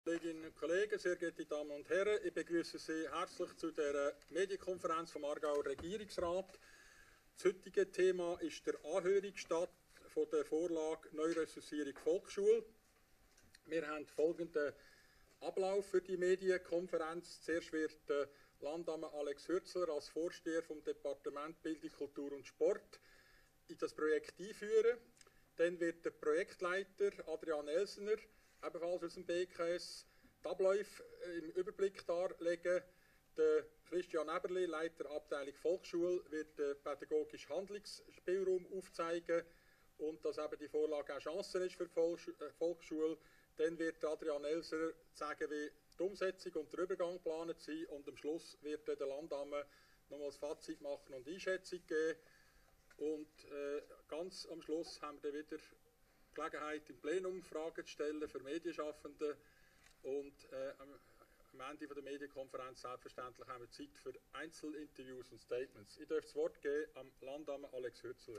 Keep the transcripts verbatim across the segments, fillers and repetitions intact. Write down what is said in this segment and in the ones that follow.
Kolleginnen und Kollegen, sehr geehrte Damen und Herren, ich begrüße Sie herzlich zu der Medienkonferenz vom Aargauer Regierungsrat. Das heutige Thema ist der Anhörungsstatt von der Vorlage Neuressourcierung Volksschule. Wir haben folgenden Ablauf für die Medienkonferenz. Zuerst wird der Landamtmann Alex Hürzler als Vorsteher vom Departement Bildung, Kultur und Sport in das Projekt einführen. Dann wird der Projektleiter Adrian Elsener, ebenfalls aus dem B K S, die Abläufe im Überblick darlegen. Der Christian Eberli, Leiter Abteilung Volksschule, wird den pädagogischen Handlungsspielraum aufzeigen und dass eben die Vorlage auch Chancen ist für die Volksschule. Dann wird Adrian Elsener sagen, wie die Umsetzung und der Übergang geplant sind, und am Schluss wird der Landamtmann nochmals Fazit machen und Einschätzung geben. Und äh, ganz am Schluss haben wir wieder Gelegenheit, im Plenum Fragen zu stellen für Medienschaffende, und äh, am, am Ende der Medienkonferenz selbstverständlich haben wir Zeit für Einzelinterviews und Statements. Ich darf das Wort geben am Landamtmann Alex Hürzler.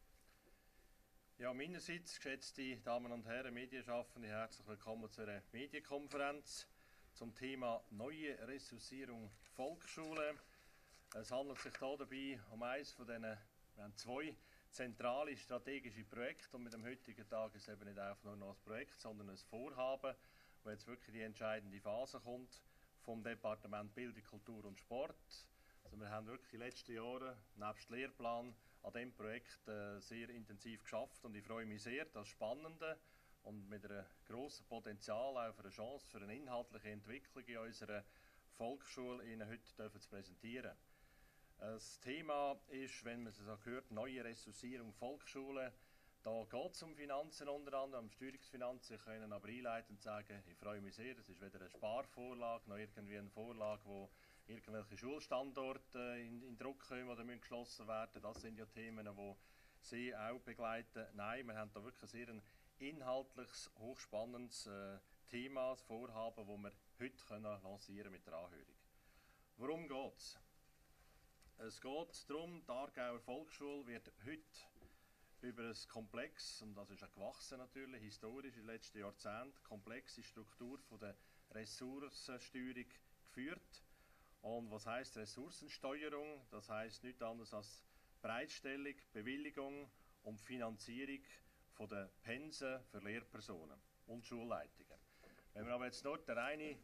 Ja, meinerseits, geschätzte Damen und Herren, Medienschaffende, herzlich willkommen zu einer Medienkonferenz zum Thema neue Ressourcierung Volksschule. Es handelt sich hier dabei um eines von diesen, wir haben zwei zentrale strategische Projekte, und mit dem heutigen Tag ist es eben nicht einfach nur noch ein Projekt, sondern ein Vorhaben, wo jetzt wirklich die entscheidende Phase kommt vom Departement Bildung, Kultur und Sport. Also wir haben wirklich in den letzten Jahren nebst Lehrplan an diesem Projekt äh, sehr intensiv geschafft, und ich freue mich sehr, das Spannende und mit einem grossen Potenzial auch für eine Chance für eine inhaltliche Entwicklung in unserer Volksschule Ihnen heute zu präsentieren. Das Thema ist, wenn man es so hört, neue Ressourcierung Volksschule. Da geht es um Finanzen unter anderem, um Steuerungsfinanzen. Ich kann aber einleitend sagen, ich freue mich sehr, es ist weder eine Sparvorlage noch irgendwie eine Vorlage, wo irgendwelche Schulstandorte in, in Druck kommen oder müssen geschlossen werden. Das sind ja Themen, die Sie auch begleiten. Nein, wir haben da wirklich sehr ein inhaltliches, hochspannendes äh, Thema, das Vorhaben, das wir heute können lancieren mit der Anhörung. Worum geht es? Es geht darum, die Aargauer Volksschule wird heute über ein Komplex, und das ist auch gewachsen natürlich, historisch in den letzten Jahrzehnten, komplexe Struktur von der Ressourcensteuerung geführt. Und was heisst Ressourcensteuerung? Das heisst nichts anderes als Bereitstellung, Bewilligung und Finanzierung von der Pensen für Lehrpersonen und Schulleitungen. Wenn wir aber jetzt nur den reinen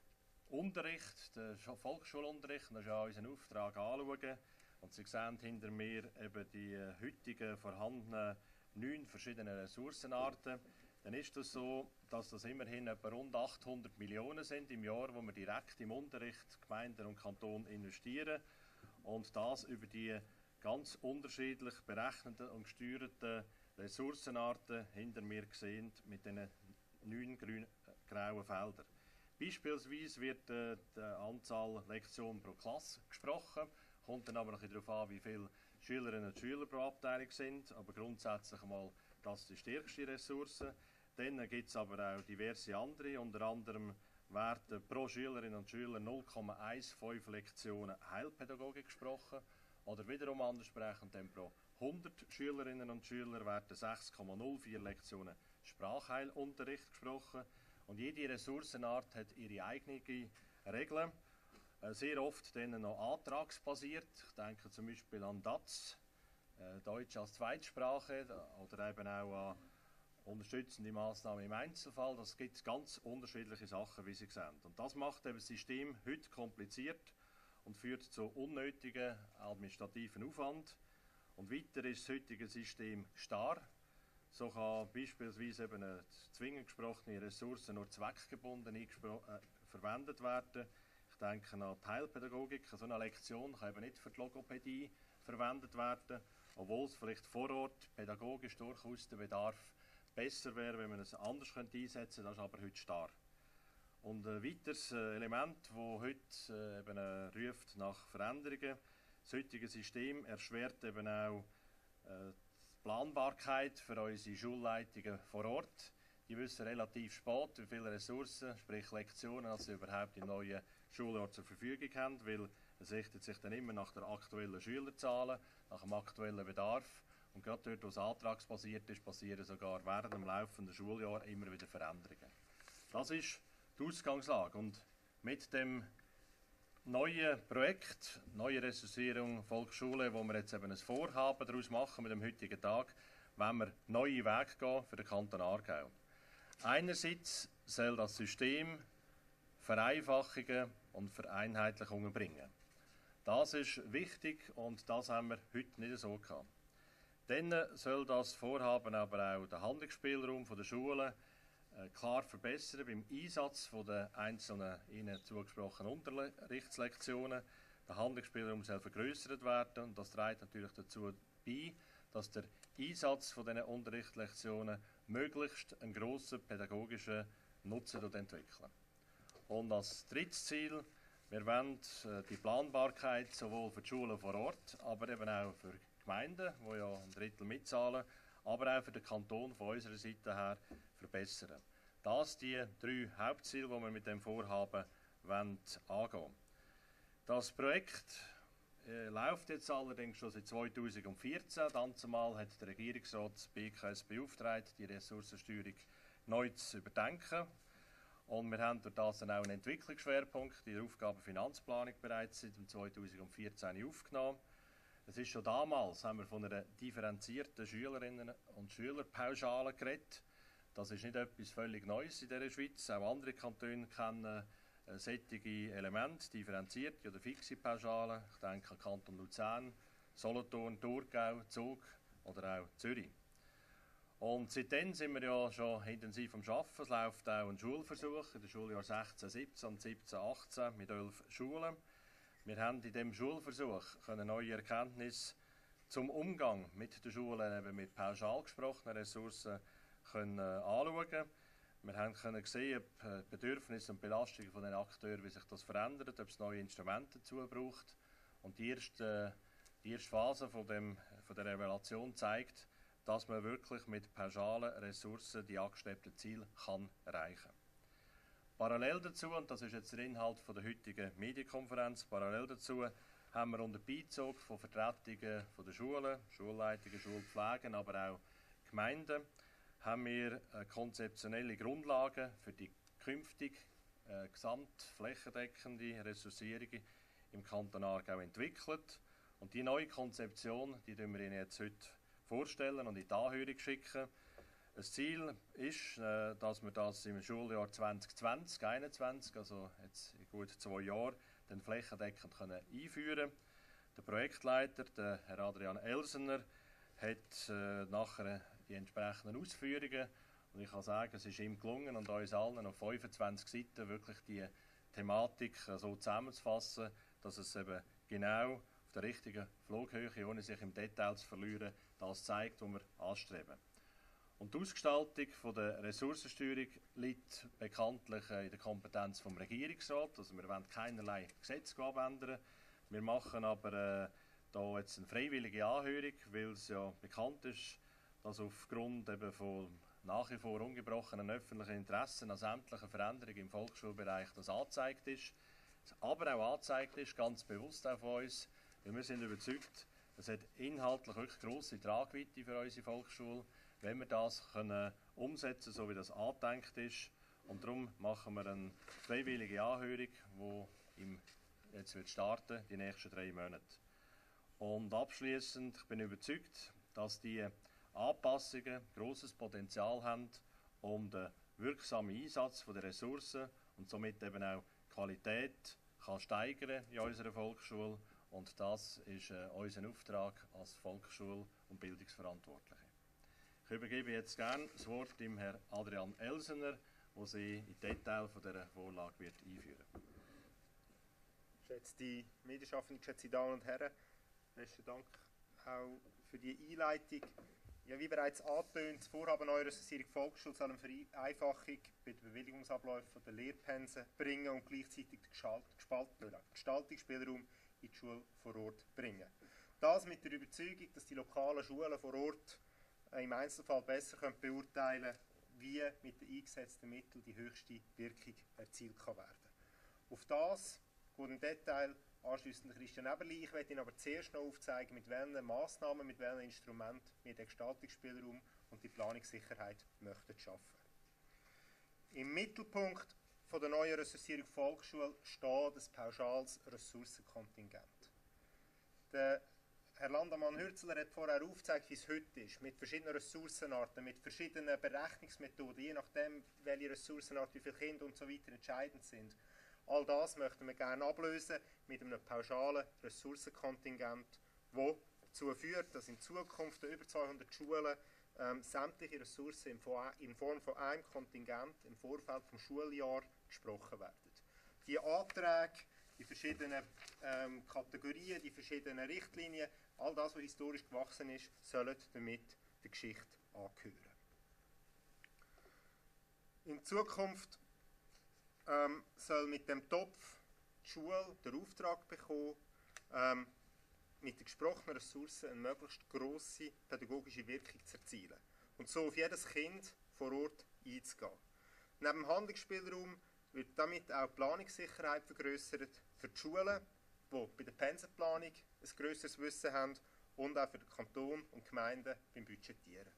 Unterricht, den Volksschulunterricht, das ist ja unser Auftrag, anschauen. Und Sie sehen hinter mir eben die heutigen vorhandenen neun verschiedenen Ressourcenarten. Dann ist es das so, dass das immerhin etwa rund achthundert Millionen sind im Jahr, wo wir direkt im Unterricht Gemeinden und Kanton investieren. Und das über die ganz unterschiedlich berechneten und gesteuerten Ressourcenarten hinter mir gesehen mit diesen neun grün, grauen Feldern. Beispielsweise wird äh, die Anzahl Lektionen pro Klasse gesprochen, kommt dann aber noch darauf an, wie viele Schülerinnen und Schüler pro Abteilung sind, aber grundsätzlich mal das ist die stärkste Ressource. Dann gibt es aber auch diverse andere, unter anderem werden pro Schülerin und Schüler null Komma fünfzehn Lektionen Heilpädagogik gesprochen, oder wiederum anders sprechen, dann pro hundert Schülerinnen und Schüler werden sechs Komma null vier Lektionen Sprachheilunterricht gesprochen. Und jede Ressourcenart hat ihre eigenen Regeln, äh, sehr oft dann noch antragsbasiert. Ich denke zum Beispiel an D A Z, äh, Deutsch als Zweitsprache, oder eben auch an unterstützende Massnahmen im Einzelfall. Das gibt ganz unterschiedliche Sachen, wie Sie sehen. Und das macht eben das System heute kompliziert und führt zu unnötigen administrativen Aufwand. Und weiter ist das heutige System starr. So kann beispielsweise eben eine zwingend gesprochene Ressource nur zweckgebunden äh, verwendet werden. Ich denke an die Heilpädagogik. So eine Lektion kann eben nicht für die Logopädie verwendet werden, obwohl es vielleicht vor Ort pädagogisch durchaus der Bedarf besser wäre, wenn man es anders könnte einsetzen könnte. Das ist aber heute starr. Und ein weiteres Element, das heute eben ruft nach Veränderungen, das heutige System erschwert eben auch äh, Planbarkeit für unsere Schulleitungen vor Ort. Die wissen relativ spät, wie viele Ressourcen, sprich Lektionen, als sie überhaupt im neuen Schuljahr zur Verfügung haben, weil es richtet sich dann immer nach der aktuellen Schülerzahlen, nach dem aktuellen Bedarf. Und gerade dort, wo es antragsbasiert ist, passieren sogar während dem laufenden Schuljahr immer wieder Veränderungen. Das ist die Ausgangslage. Und mit dem neuen Projekt, neue Ressourcierung Volksschule, wo wir jetzt eben ein Vorhaben daraus machen mit dem heutigen Tag, wollen wir neue Wege gehen für den Kanton Aargau. Einerseits soll das System Vereinfachungen und Vereinheitlichungen bringen. Das ist wichtig und das haben wir heute nicht so gehabt. Dann soll das Vorhaben aber auch den Handlungsspielraum der Schulen äh, klar verbessern beim Einsatz von der einzelnen ihnen zugesprochenen Unterrichtslektionen. Der Handlungsspielraum soll vergrößert werden und das trägt natürlich dazu bei, dass der Einsatz von diesen Unterrichtslektionen möglichst einen grossen pädagogischen Nutzen entwickeln. Und als drittes Ziel, wir wollen äh, die Planbarkeit sowohl für die Schulen vor Ort, aber eben auch für Gemeinden, die ja ein Drittel mitzahlen, aber auch für den Kanton von unserer Seite her verbessern. Das sind die drei Hauptziele, die wir mit dem Vorhaben wollen angehen. Das Projekt äh, läuft jetzt allerdings schon seit zweitausendvierzehn. Damals hat der Regierungsrat das B K S beauftragt, die Ressourcensteuerung neu zu überdenken. Und wir haben durch das dann auch einen Entwicklungsschwerpunkt in der Aufgabenfinanzplanung bereits seit zweitausendvierzehn aufgenommen. Es ist schon damals, haben wir von einer differenzierten Schülerinnen- und Schülerpauschale geredet. Das ist nicht etwas völlig Neues in der Schweiz. Auch andere Kantone kennen äh, solche Elemente, differenzierte oder fixe Pauschalen. Ich denke an Kanton Luzern, Solothurn, Thurgau, Zug oder auch Zürich. Und seitdem sind wir ja schon intensiv am Arbeiten. Es läuft auch ein Schulversuch in den Schuljahr sechzehn siebzehn und siebzehn achtzehn mit elf Schulen. Wir haben in diesem Schulversuch können neue Erkenntnisse zum Umgang mit den Schulen, eben mit pauschal gesprochenen Ressourcen, können, äh, anschauen. Wir haben können sehen, ob äh, Bedürfnisse und Belastungen von den Akteuren, wie sich das verändert, ob es neue Instrumente dazu braucht. Und die erste, äh, die erste Phase von, dem, von der Evaluation zeigt, dass man wirklich mit pauschalen Ressourcen die angestrebten Ziele kann erreichen kann. Parallel dazu, und das ist jetzt der Inhalt von der heutigen Medienkonferenz, parallel dazu haben wir unter Beizug von Vertretungen von der Schulen, Schulleitungen, Schulpflegen, aber auch Gemeinden, haben wir äh, konzeptionelle Grundlagen für die künftig äh, gesamtflächendeckende Ressourcierung im Kanton Aargau entwickelt. Und die neue Konzeption, die wir Ihnen jetzt heute vorstellen und in die Anhörung schicken. Das Ziel ist, äh, dass wir das im Schuljahr zwanzig zwanzig einundzwanzig, also jetzt in gut zwei Jahren, dann flächendeckend können einführen. Der Projektleiter, der Herr Adrian Elsener, hat äh, nachher die entsprechenden Ausführungen und ich kann sagen, es ist ihm gelungen und uns allen auf fünfundzwanzig Seiten wirklich die Thematik so zusammenzufassen, dass es eben genau auf der richtigen Flughöhe, ohne sich im Detail zu verlieren, das zeigt, was wir anstreben. Und die Ausgestaltung von der Ressourcensteuerung liegt bekanntlich in der Kompetenz des Regierungsrats. Also wir wollen keinerlei Gesetze abändern. Wir machen aber äh, da jetzt eine freiwillige Anhörung, weil es ja bekannt ist, dass aufgrund eben von nach wie vor ungebrochenen öffentlichen Interessen an sämtlichen Veränderungen im Volksschulbereich das angezeigt ist. Aber auch angezeigt ist, ganz bewusst auch von uns, weil wir sind überzeugt, es hat inhaltlich wirklich grosse Tragweite für unsere Volksschule, wenn wir das können umsetzen, so wie das angedenkt ist. Und darum machen wir eine freiwillige Anhörung, die im, jetzt wird starten, die nächsten drei Monate. Und abschließend, ich bin überzeugt, dass die Anpassungen grosses Potenzial haben, um den wirksamen Einsatz der Ressourcen und somit eben auch die Qualität kann steigern in unserer Volksschule. Und das ist äh, unser Auftrag als Volksschul- und Bildungsverantwortliche. Ich übergebe jetzt gerne das Wort dem Herrn Adrian Elsener, der Sie in Detail von dieser Vorlage wird einführen wird. Geschätzte Medienschaffende, geschätzte Damen und Herren, besten Dank auch für die Einleitung. Ja, wie bereits angetönt, das Vorhaben neuer Ressourcierung Volksschule soll eine Vereinfachung bei den Bewilligungsabläufen der Lehrpensen bringen und gleichzeitig den Gestaltungsspielraum in die Schule vor Ort bringen. Das mit der Überzeugung, dass die lokalen Schulen vor Ort im Einzelfall besser können beurteilen können, wie mit den eingesetzten Mitteln die höchste Wirkung erzielt kann werden. Auf das geht im Detail anschliessend Christian Eberli. Ich werde Ihnen aber zuerst noch aufzeigen, mit welchen Massnahmen, mit welchen Instrumenten wir den Gestaltungsspielraum und die Planungssicherheit möchten schaffen. Im Mittelpunkt von der neuen Ressourcierung Volksschule steht ein pauschales Ressourcenkontingent. Der Herr Landamann-Hürzler hat vorher aufgezeigt, wie es heute ist, mit verschiedenen Ressourcenarten, mit verschiedenen Berechnungsmethoden, je nachdem, welche Ressourcenart, wie viele Kinder und so weiter entscheidend sind. All das möchten wir gerne ablösen mit einem pauschalen Ressourcenkontingent, das dazu führt, dass in Zukunft an über zweihundert Schulen ähm, sämtliche Ressourcen in, in Form von einem Kontingent im Vorfeld des Schuljahres gesprochen werden. Die Anträge, die verschiedenen ähm, Kategorien, die verschiedenen Richtlinien, all das, was historisch gewachsen ist, sollen damit der Geschichte angehören. In Zukunft ähm, soll mit dem Topf die Schule den Auftrag bekommen, ähm, mit den gesprochenen Ressourcen eine möglichst grosse pädagogische Wirkung zu erzielen und so auf jedes Kind vor Ort einzugehen. Neben dem Handlungsspielraum wird damit auch die Planungssicherheit vergrössert für die Schulen, die bei der Pensenplanung ein grösseres Wissen haben und auch für den Kanton und die Gemeinden beim Budgetieren.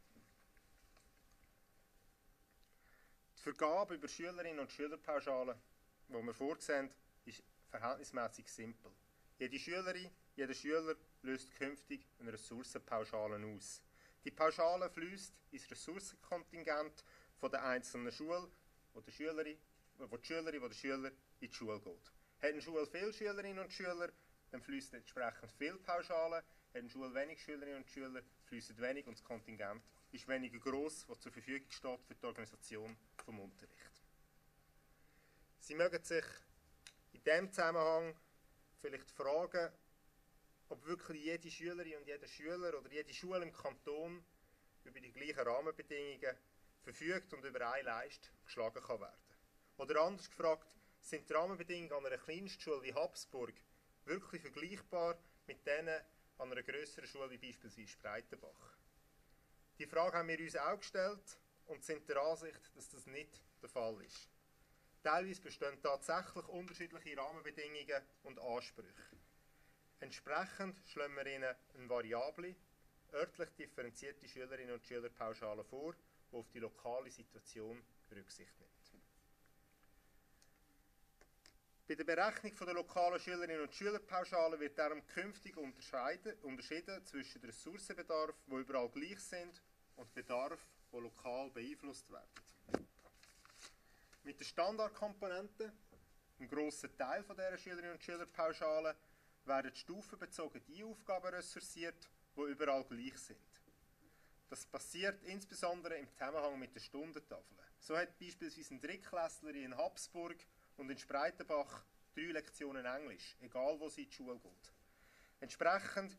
Die Vergabe über Schülerinnen und Schülerpauschalen, die wir vorsehen, ist verhältnismäßig simpel. Jede Schülerin, jeder Schüler löst künftig eine Ressourcenpauschale aus. Die Pauschale fließt ins Ressourcenkontingent von der einzelnen Schule, wo die Schülerin, wo die Schülerin, wo der Schüler in die Schule geht. Hat eine Schule viele Schülerinnen und Schüler, dann fließt entsprechend viel Pauschale. Hat eine Schule wenig Schülerinnen und Schüler, fließt wenig und das Kontingent ist weniger gross, das zur Verfügung steht für die Organisation des Unterrichts. Sie mögen sich in diesem Zusammenhang vielleicht fragen, ob wirklich jede Schülerin und jeder Schüler oder jede Schule im Kanton über die gleichen Rahmenbedingungen verfügt und über eine Leiste geschlagen kann werden. Oder anders gefragt, sind die Rahmenbedingungen an einer Kleinstschule wie Habsburg wirklich vergleichbar mit denen an einer grösseren Schule wie beispielsweise Breitenbach? Die Frage haben wir uns auch gestellt und sind der Ansicht, dass das nicht der Fall ist. Teilweise bestehen tatsächlich unterschiedliche Rahmenbedingungen und Ansprüche. Entsprechend schlagen wir Ihnen eine variable, örtlich differenzierte Schülerinnen und Schülerpauschale vor, die auf die lokale Situation Rücksicht nimmt. Bei der Berechnung der lokalen Schülerinnen und Schülerpauschale wird darum künftig unterschieden zwischen dem Ressourcenbedarf, die überall gleich sind, und Bedarf, die lokal beeinflusst werden. Mit der Standardkomponente, einem grossen Teil dieser Schülerinnen und Schülerpauschale, werden stufenbezogen die Aufgaben ressourciert, die überall gleich sind. Das passiert insbesondere im Zusammenhang mit den Stundentafeln. So hat beispielsweise ein Drittklässlerin in Habsburg und in Spreitenbach drei Lektionen Englisch, egal wo sie in die Schule geht. Entsprechend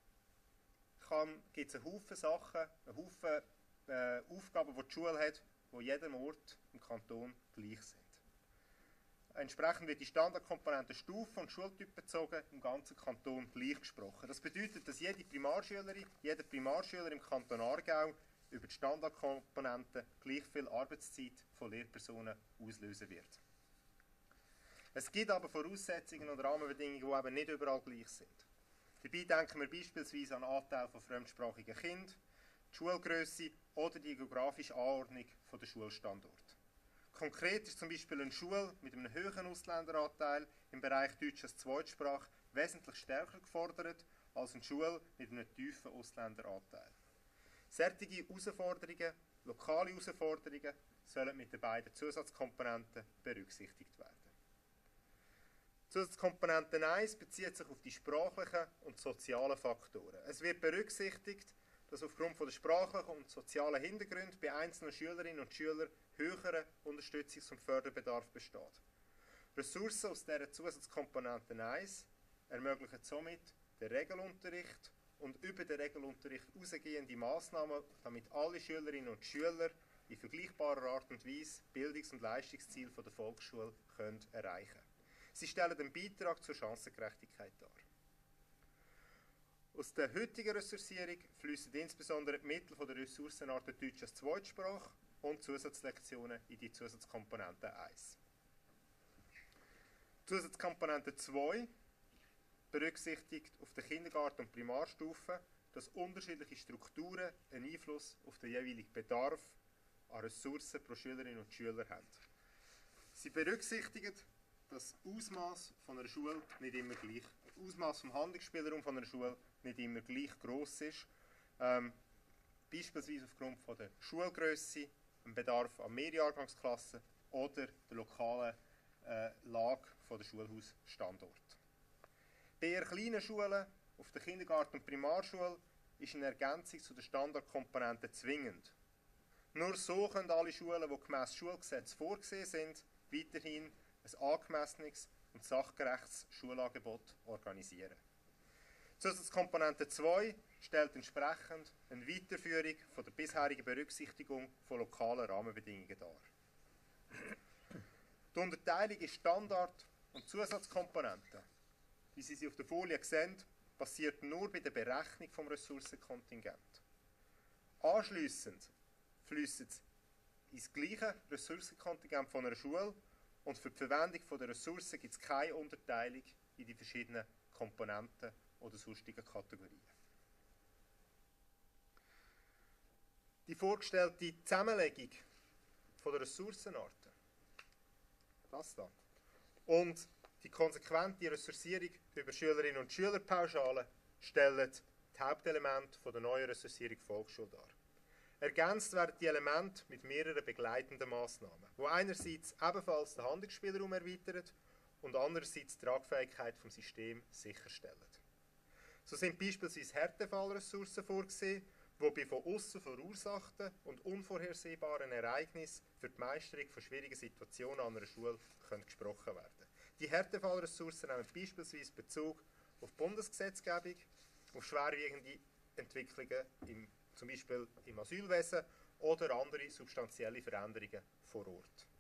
gibt es einen Haufen Sachen, einen Haufen äh, Aufgaben, die die Schule hat, die jedem Ort im Kanton gleich sind. Entsprechend wird die Standardkomponente Stufen und Schultyp bezogen im ganzen Kanton gleich gesprochen. Das bedeutet, dass jede Primarschülerin, jeder Primarschüler im Kanton Aargau über die Standardkomponente gleich viel Arbeitszeit von Lehrpersonen auslösen wird. Es gibt aber Voraussetzungen und Rahmenbedingungen, die eben nicht überall gleich sind. Dabei denken wir beispielsweise an den Anteil von fremdsprachigen Kindern, die Schulgrösse oder die geografische Anordnung der Schulstandorte. Konkret ist zum Beispiel eine Schule mit einem höheren Ausländeranteil im Bereich Deutsch als Zweitsprache wesentlich stärker gefordert als eine Schule mit einem tiefen Ausländeranteil. Solche Herausforderungen, lokale Herausforderungen, sollen mit den beiden Zusatzkomponenten berücksichtigt werden. Zusatzkomponente eins bezieht sich auf die sprachlichen und sozialen Faktoren. Es wird berücksichtigt, dass aufgrund der sprachlichen und sozialen Hintergründe bei einzelnen Schülerinnen und Schülern höherer Unterstützungs- und Förderbedarf besteht. Ressourcen aus dieser Zusatzkomponente eins ermöglichen somit den Regelunterricht und über den Regelunterricht hinausgehende Massnahmen, damit alle Schülerinnen und Schüler in vergleichbarer Art und Weise Bildungs- und Leistungsziele der Volksschule können erreichen können. Sie stellen einen Beitrag zur Chancengerechtigkeit dar. Aus der heutigen Ressourcierung fließen insbesondere die Mittel von der Ressourcenart Deutsch als Zweitsprache und Zusatzlektionen in die Zusatzkomponente eins. Zusatzkomponente zwei berücksichtigt auf der Kindergarten- und Primarstufe, dass unterschiedliche Strukturen einen Einfluss auf den jeweiligen Bedarf an Ressourcen pro Schülerinnen und Schüler haben. Sie berücksichtigen, dass das Ausmaß von einer Schule nicht immer gleich, das Ausmaß vom Handlungsspielraum von einer Schule nicht immer gleich gross ist. Ähm, beispielsweise aufgrund von der Schulgrösse, dem Bedarf an Mehrjahrgangsklassen oder der lokalen äh, Lage von der Schulhausstandort. Bei eher kleinen Schulen, auf der Kindergarten- und Primarschule, ist eine Ergänzung zu den Standardkomponenten zwingend. Nur so können alle Schulen, die gemäss Schulgesetz vorgesehen sind, weiterhin ein angemessenes und sachgerechtes Schulangebot organisieren. Zusatzkomponente zwei stellt entsprechend eine Weiterführung von der bisherigen Berücksichtigung von lokalen Rahmenbedingungen dar. Die Unterteilung in Standard- und Zusatzkomponenten, wie Sie sie auf der Folie sehen, passiert nur bei der Berechnung des Ressourcenkontingents. Anschliessend fließt es ins gleiche Ressourcenkontingent von einer Schule und für die Verwendung der Ressourcen gibt es keine Unterteilung in die verschiedenen Komponenten oder sonstigen Kategorien. Die vorgestellte Zusammenlegung der Ressourcenarten, das da, und die konsequente Ressourcierung über Schülerinnen und Schülerpauschalen stellen die Hauptelemente der neuen Ressourcierung Volksschule dar. Ergänzt werden die Elemente mit mehreren begleitenden Massnahmen, die einerseits ebenfalls den Handlungsspielraum erweitern und andererseits die Tragfähigkeit des Systems sicherstellen. So sind beispielsweise Härtefallressourcen vorgesehen, die bei von außen verursachten und unvorhersehbaren Ereignissen für die Meisterung von schwierigen Situationen an einer Schule können gesprochen werden. Die Härtefallressourcen nehmen beispielsweise Bezug auf Bundesgesetzgebung, auf schwerwiegende Entwicklungen im zum Beispiel im Asylwesen oder andere substanzielle Veränderungen vor Ort.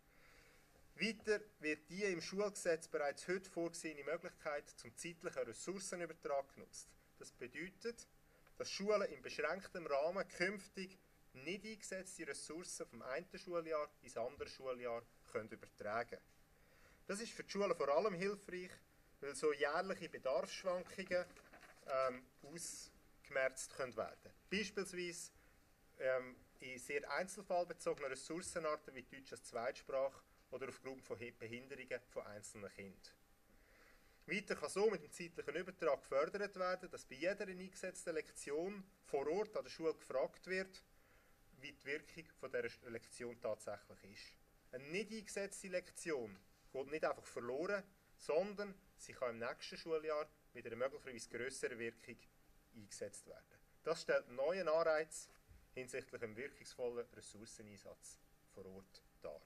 Weiter wird die im Schulgesetz bereits heute vorgesehene Möglichkeit zum zeitlichen Ressourcenübertrag genutzt. Das bedeutet, dass Schulen in beschränktem Rahmen künftig nicht eingesetzte Ressourcen vom einen Schuljahr ins andere Schuljahr können übertragen können. Das ist für die Schulen vor allem hilfreich, weil so jährliche Bedarfsschwankungen ähm, aus gemerzt können werden. Beispielsweise ähm, in sehr einzelfallbezogenen Ressourcenarten wie Deutsch als Zweitsprache oder aufgrund von Behinderungen von einzelnen Kindern. Weiter kann so mit dem zeitlichen Übertrag gefördert werden, dass bei jeder eingesetzten Lektion vor Ort an der Schule gefragt wird, wie die Wirkung von dieser Lektion tatsächlich ist. Eine nicht eingesetzte Lektion geht nicht einfach verloren, sondern sie kann im nächsten Schuljahr mit einer möglicherweise grösseren Wirkung eingesetzt werden. Das stellt einen neuen Anreiz hinsichtlich einem wirkungsvollen Ressourceneinsatz vor Ort dar.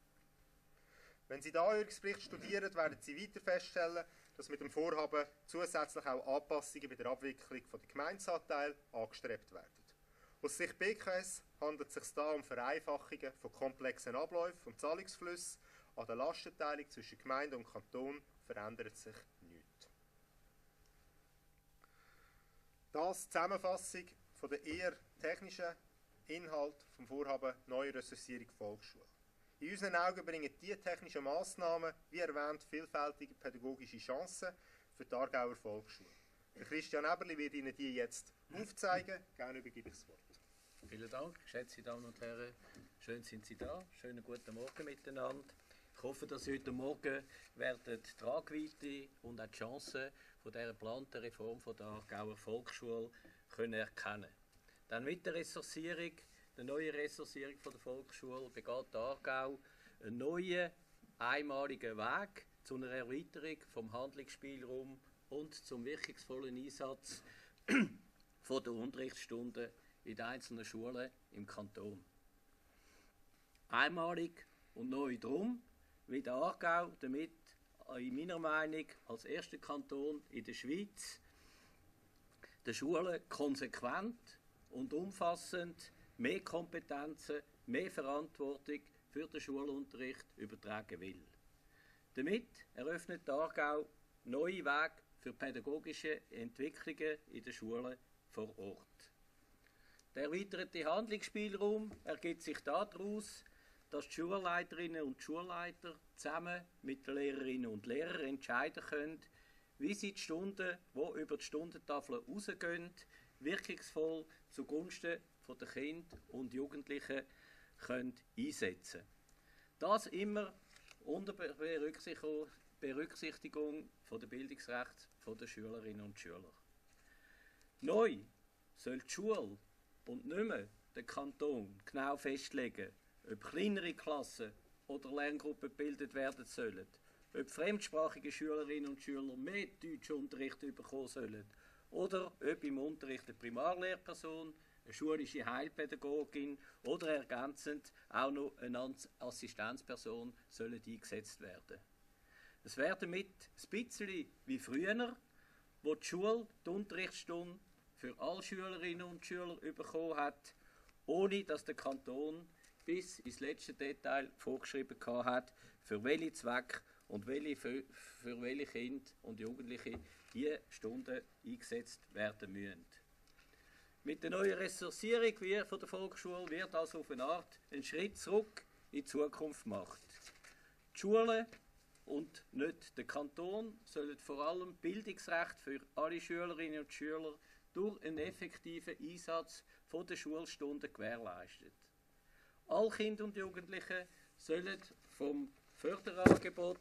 Wenn Sie den Anhörungsbericht studieren, werden Sie weiter feststellen, dass mit dem Vorhaben zusätzlich auch Anpassungen bei der Abwicklung der Gemeindeanteile angestrebt werden. Aus Sicht B K S handelt es sich da um Vereinfachungen von komplexen Abläufen und Zahlungsflüssen. An der Lastenteilung zwischen Gemeinde und Kanton verändert sich nichts. Das die Zusammenfassung von der eher technischen Inhalt vom Vorhaben Neue Ressourcierung Volksschule. In unseren Augen bringen diese technischen Massnahmen, wie erwähnt, vielfältige pädagogische Chancen für die Aargauer Volksschule. Der Christian Eberli wird Ihnen die jetzt aufzeigen. Gerne übergebe ich das Wort. Vielen Dank, geschätzte Damen und Herren. Schön sind Sie da. Schönen guten Morgen miteinander. Ich hoffe, dass Sie heute Morgen werden die Tragweite und auch die Chancen von dieser geplanten Reform von der Aargauer Volksschule können erkennen. Dann mit der Ressourcierung, der neuen Ressourcierung von der Volksschule, begeht die Aargau einen neuen, einmaligen Weg zu einer Erweiterung vom Handlungsspielraum und zum wirkungsvollen Einsatz von der Unterrichtsstunden in den einzelnen Schulen im Kanton. Einmalig und neu drum, wie der Aargau damit in meiner Meinung als erster Kanton in der Schweiz den Schulen konsequent und umfassend mehr Kompetenzen, mehr Verantwortung für den Schulunterricht übertragen will. Damit eröffnet der Aargau neue Wege für pädagogische Entwicklungen in den Schulen vor Ort. Der erweiterte Handlungsspielraum ergibt sich daraus, dass die Schulleiterinnen und Schulleiter zusammen mit den Lehrerinnen und Lehrern entscheiden können, wie sie die Stunden, die über die Stundentafel rausgehen, wirkungsvoll zugunsten der Kinder und Jugendlichen können einsetzen können. Das immer unter Berücksichtigung, Berücksichtigung von der Bildungsrechte der Schülerinnen und Schüler. Neu soll die Schule und nicht mehr der Kanton genau festlegen, ob kleinere Klassen oder Lerngruppen gebildet werden sollen, ob fremdsprachige Schülerinnen und Schüler mehr Deutschunterricht bekommen sollen oder ob im Unterricht eine Primarlehrperson, eine schulische Heilpädagogin oder ergänzend auch noch eine Assistenzperson sollen eingesetzt werden. Es wäre damit ein bisschen wie früher, wo die Schule die Unterrichtsstunde für alle Schülerinnen und Schüler bekommen hat, ohne dass der Kanton bis ins letzte Detail vorgeschrieben hat, für welche Zwecke und welche für, für welche Kinder und Jugendliche diese Stunden eingesetzt werden müssen. Mit der neuen Ressourcierung von der Volksschule wird also auf eine Art ein Schritt zurück in die Zukunft gemacht. Die Schulen und nicht der Kanton sollen vor allem Bildungsrecht für alle Schülerinnen und Schüler durch einen effektiven Einsatz von der Schulstunden gewährleisten. Alle Kinder und Jugendliche sollen vom Förderangebot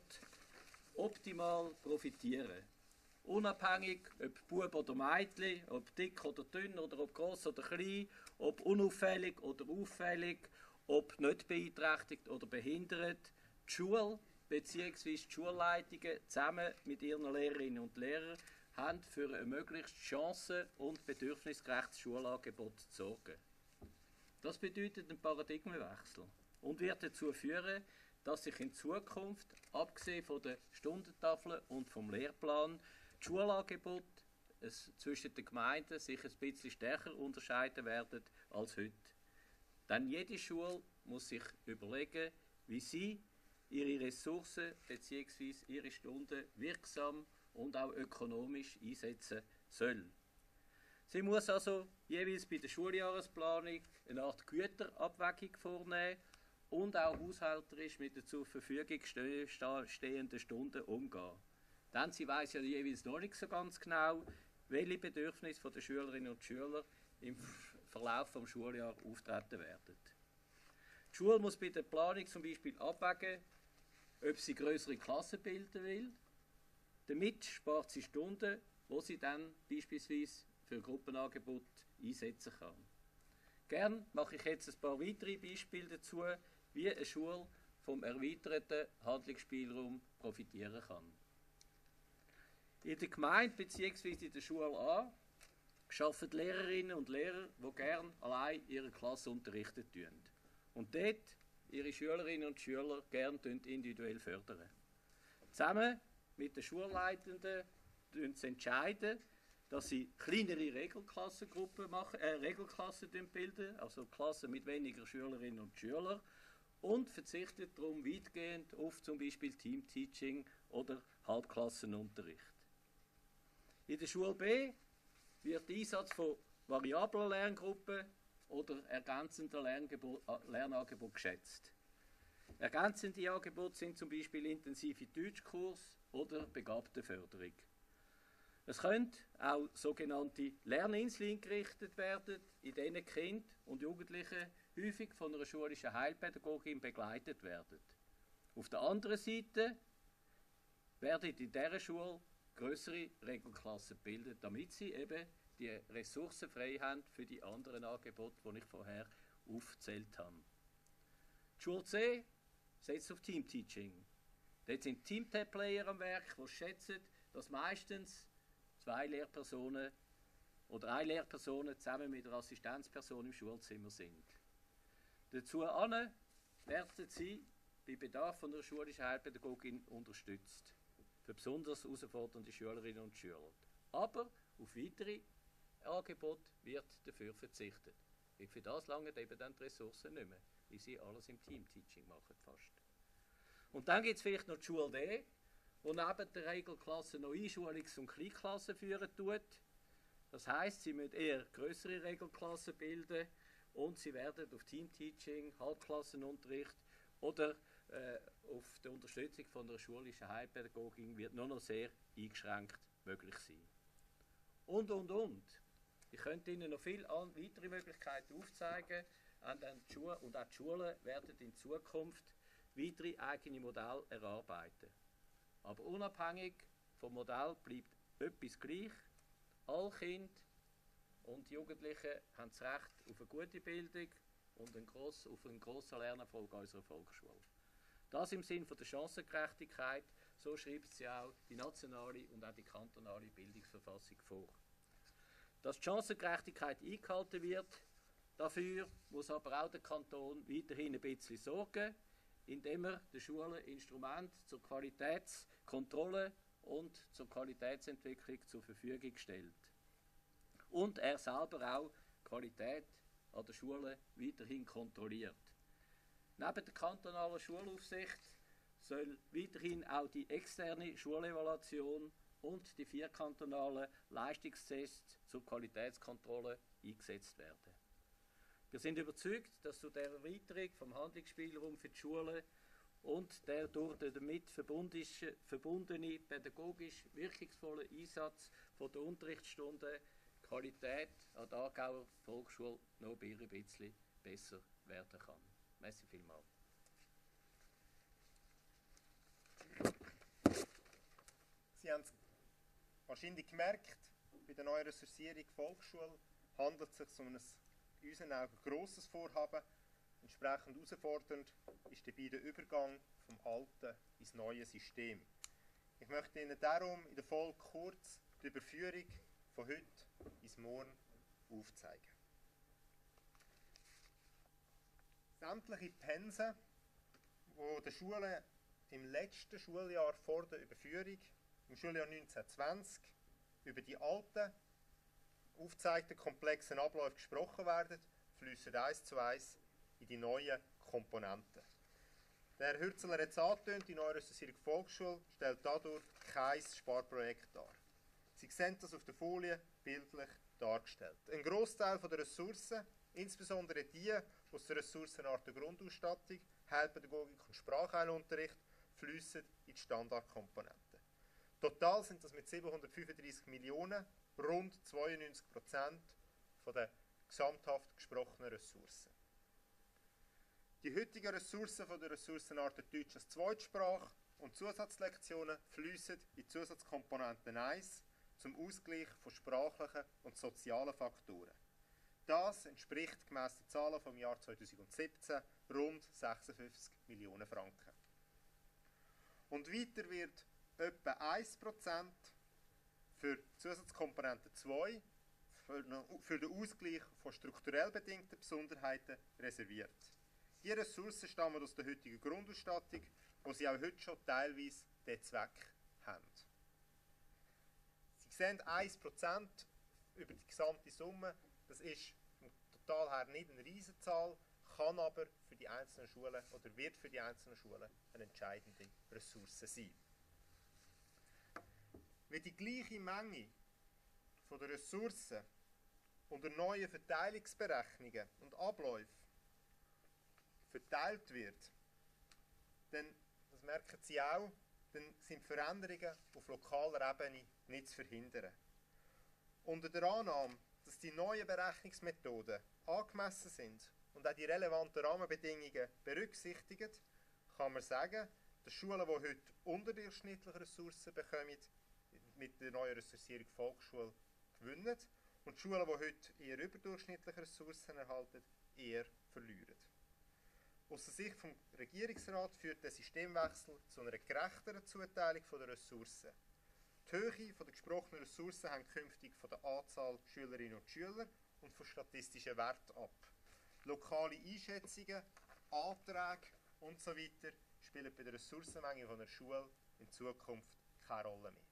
optimal profitieren. Unabhängig, ob Bub oder Mädchen, ob dick oder dünn, oder ob gross oder klein, ob unauffällig oder auffällig, ob nicht beeinträchtigt oder behindert, die Schule bzw. die Schulleitungen zusammen mit ihren Lehrerinnen und Lehrern haben für ein möglichst chancen- und bedürfnisgerechtes Schulangebot zu sorgen. Das bedeutet einen Paradigmenwechsel und wird dazu führen, dass sich in Zukunft, abgesehen von der Stundentafel und vom Lehrplan, die Schulangebote zwischen den Gemeinden sich ein bisschen stärker unterscheiden werden als heute. Denn jede Schule muss sich überlegen, wie sie ihre Ressourcen bzw. ihre Stunden wirksam und auch ökonomisch einsetzen soll. Sie muss also jeweils bei der Schuljahresplanung eine Art Güterabwägung vornehmen und auch haushälterisch mit den zur Verfügung stehenden Stunden umgehen. Denn sie weiss ja jeweils noch nicht so ganz genau, welche Bedürfnisse der Schülerinnen und Schüler im Verlauf des Schuljahres auftreten werden. Die Schule muss bei der Planung zum Beispiel abwägen, ob sie größere Klassen bilden will. Damit spart sie Stunden, die sie dann beispielsweise für Gruppenangebot einsetzen kann. Gern mache ich jetzt ein paar weitere Beispiele dazu, wie eine Schule vom erweiterten Handlungsspielraum profitieren kann. In der Gemeinde bzw. in der Schule A arbeiten Lehrerinnen und Lehrer, die gern allein ihre Klasse unterrichten tun. Und dort ihre Schülerinnen und Schüler gern individuell fördern. Zusammen mit den Schulleitenden entscheiden, dass sie kleinere Regelklassengruppen machen, äh, Regelklassen bilden, also Klassen mit weniger Schülerinnen und Schülern, und verzichten darum weitgehend auf zum Beispiel Teamteaching oder Halbklassenunterricht. In der Schule B wird der Einsatz von variablen Lerngruppen oder ergänzender Lernangebote geschätzt. Ergänzende Angebote sind zum Beispiel intensive Deutschkurs oder Begabtenförderung. Es können auch sogenannte Lerninseln eingerichtet werden, in denen Kinder und Jugendliche häufig von einer schulischen Heilpädagogin begleitet werden. Auf der anderen Seite werden in dieser Schule größere Regelklassen gebildet, damit sie eben die Ressourcen frei haben für die anderen Angebote, die ich vorher aufgezählt habe. Die Schule C setzt auf Teamteaching. Dort sind Teamplayer am Werk, die schätzen, dass meistens zwei Lehrpersonen oder eine Lehrperson zusammen mit einer Assistenzperson im Schulzimmer sind. Dazu werden sie bei Bedarf von einer schulischen Heilpädagogin unterstützt. Für besonders herausfordernde Schülerinnen und Schüler. Aber auf weitere Angebote wird dafür verzichtet. Weil für das lange eben dann die Ressourcen nicht mehr, wie sie alles im Teamteaching machen fast. Und dann gibt es vielleicht noch die Schule D, die neben der Regelklasse noch Einschulungs- und Kleinklassen führen tut. Das heisst, sie müssen eher größere Regelklassen bilden und sie werden auf Teamteaching, Halbklassenunterricht oder äh, auf die Unterstützung von einer schulischen Heilpädagogin wird nur noch sehr eingeschränkt möglich sein. Und, und, und. Ich könnte Ihnen noch viele weitere Möglichkeiten aufzeigen. Und auch die Schulen werden in Zukunft weitere eigene Modelle erarbeiten. Aber unabhängig vom Modell bleibt etwas gleich. Alle Kinder und Jugendliche haben das Recht auf eine gute Bildung und einen gross, auf einen grossen Lernerfolg unserer Volksschule. Das im Sinne der Chancengerechtigkeit, so schreibt sie auch die nationale und auch die kantonale Bildungsverfassung vor. Dass die Chancengerechtigkeit eingehalten wird, dafür muss aber auch der Kanton weiterhin ein bisschen sorgen, indem er den Schulen Instrumente zur Qualitätskontrolle und zur Qualitätsentwicklung zur Verfügung stellt. Und er selber auch Qualität an der Schule weiterhin kontrolliert. Neben der kantonalen Schulaufsicht soll weiterhin auch die externe Schulevaluation und die vier kantonalen Leistungstests zur Qualitätskontrolle eingesetzt werden. Wir sind überzeugt, dass zu der Erweiterung vom Handlungsspielraum für die Schulen und der durch den damit verbundene pädagogisch wirkungsvolle Einsatz von der Unterrichtsstunden Qualität an der Aargauer Volksschule noch ein bisschen besser werden kann. Merci vielmals. Sie haben es wahrscheinlich gemerkt, bei der neuen Ressourcierung Volksschule handelt es sich um ein in unseren Augen grosses Vorhaben. Entsprechend herausfordernd ist dabei der Übergang vom alten ins neue System. Ich möchte Ihnen darum in der Folge kurz die Überführung von heute ins Morgen aufzeigen. Sämtliche Pensen, die der Schulen im letzten Schuljahr vor der Überführung, im Schuljahr neunzehn zwanzig, über die alten, aufgezeigten komplexen Abläufe gesprochen werden, fließen eins zu eins in die neuen Komponenten. Der Herr Hürzeler hat es angetönt, die neue Ressourcierung Volksschule stellt dadurch kein Sparprojekt dar. Sie sehen das auf der Folie bildlich dargestellt. Ein Grossteil der Ressourcen, insbesondere die aus der Ressourcenart der Grundausstattung, Heilpädagogik und Sprachheilunterricht, fließen in die Standardkomponenten. Total sind das mit siebenhundertfünfunddreissig Millionen rund zweiundneunzig Prozent der gesamthaft gesprochenen Ressourcen. Die heutigen Ressourcen von der Ressourcenart Deutsch als Zweitsprache und Zusatzlektionen fließen in die Zusatzkomponenten eins zum Ausgleich von sprachlichen und sozialen Faktoren. Das entspricht gemäss den Zahlen vom Jahr zweitausendsiebzehn rund sechsundfünfzig Millionen Franken. Und weiter wird etwa ein Prozent für Zusatzkomponente zwei für den Ausgleich von strukturell bedingten Besonderheiten reserviert. Diese Ressourcen stammen aus der heutigen Grundausstattung, wo sie auch heute schon teilweise diesen Zweck haben. Sie sehen ein Prozent über die gesamte Summe, das ist vom Total her nicht eine Riesenzahl, kann aber für die einzelnen Schulen oder wird für die einzelnen Schulen eine entscheidende Ressource sein. Wenn die gleiche Menge von der Ressourcen unter neuen Verteilungsberechnungen und Abläufen verteilt wird, dann, das merken Sie auch, dann sind Veränderungen auf lokaler Ebene nicht zu verhindern. Unter der Annahme, dass die neuen Berechnungsmethoden angemessen sind und auch die relevanten Rahmenbedingungen berücksichtigen, kann man sagen, dass Schulen, die heute unterdurchschnittliche Ressourcen bekommen, mit der neuen Ressourcierung Volksschule gewinnen und Schulen, die heute eher überdurchschnittliche Ressourcen erhalten, eher verlieren. Aus der Sicht des Regierungsrats führt der Systemwechsel zu einer gerechteren Zuteilung der Ressourcen. Die Höhe der gesprochenen Ressourcen hängt künftig von der Anzahl Schülerinnen und Schüler und von statistischen Werten ab. Lokale Einschätzungen, Anträge usw. spielen bei der Ressourcenmenge einer Schule in Zukunft keine Rolle mehr.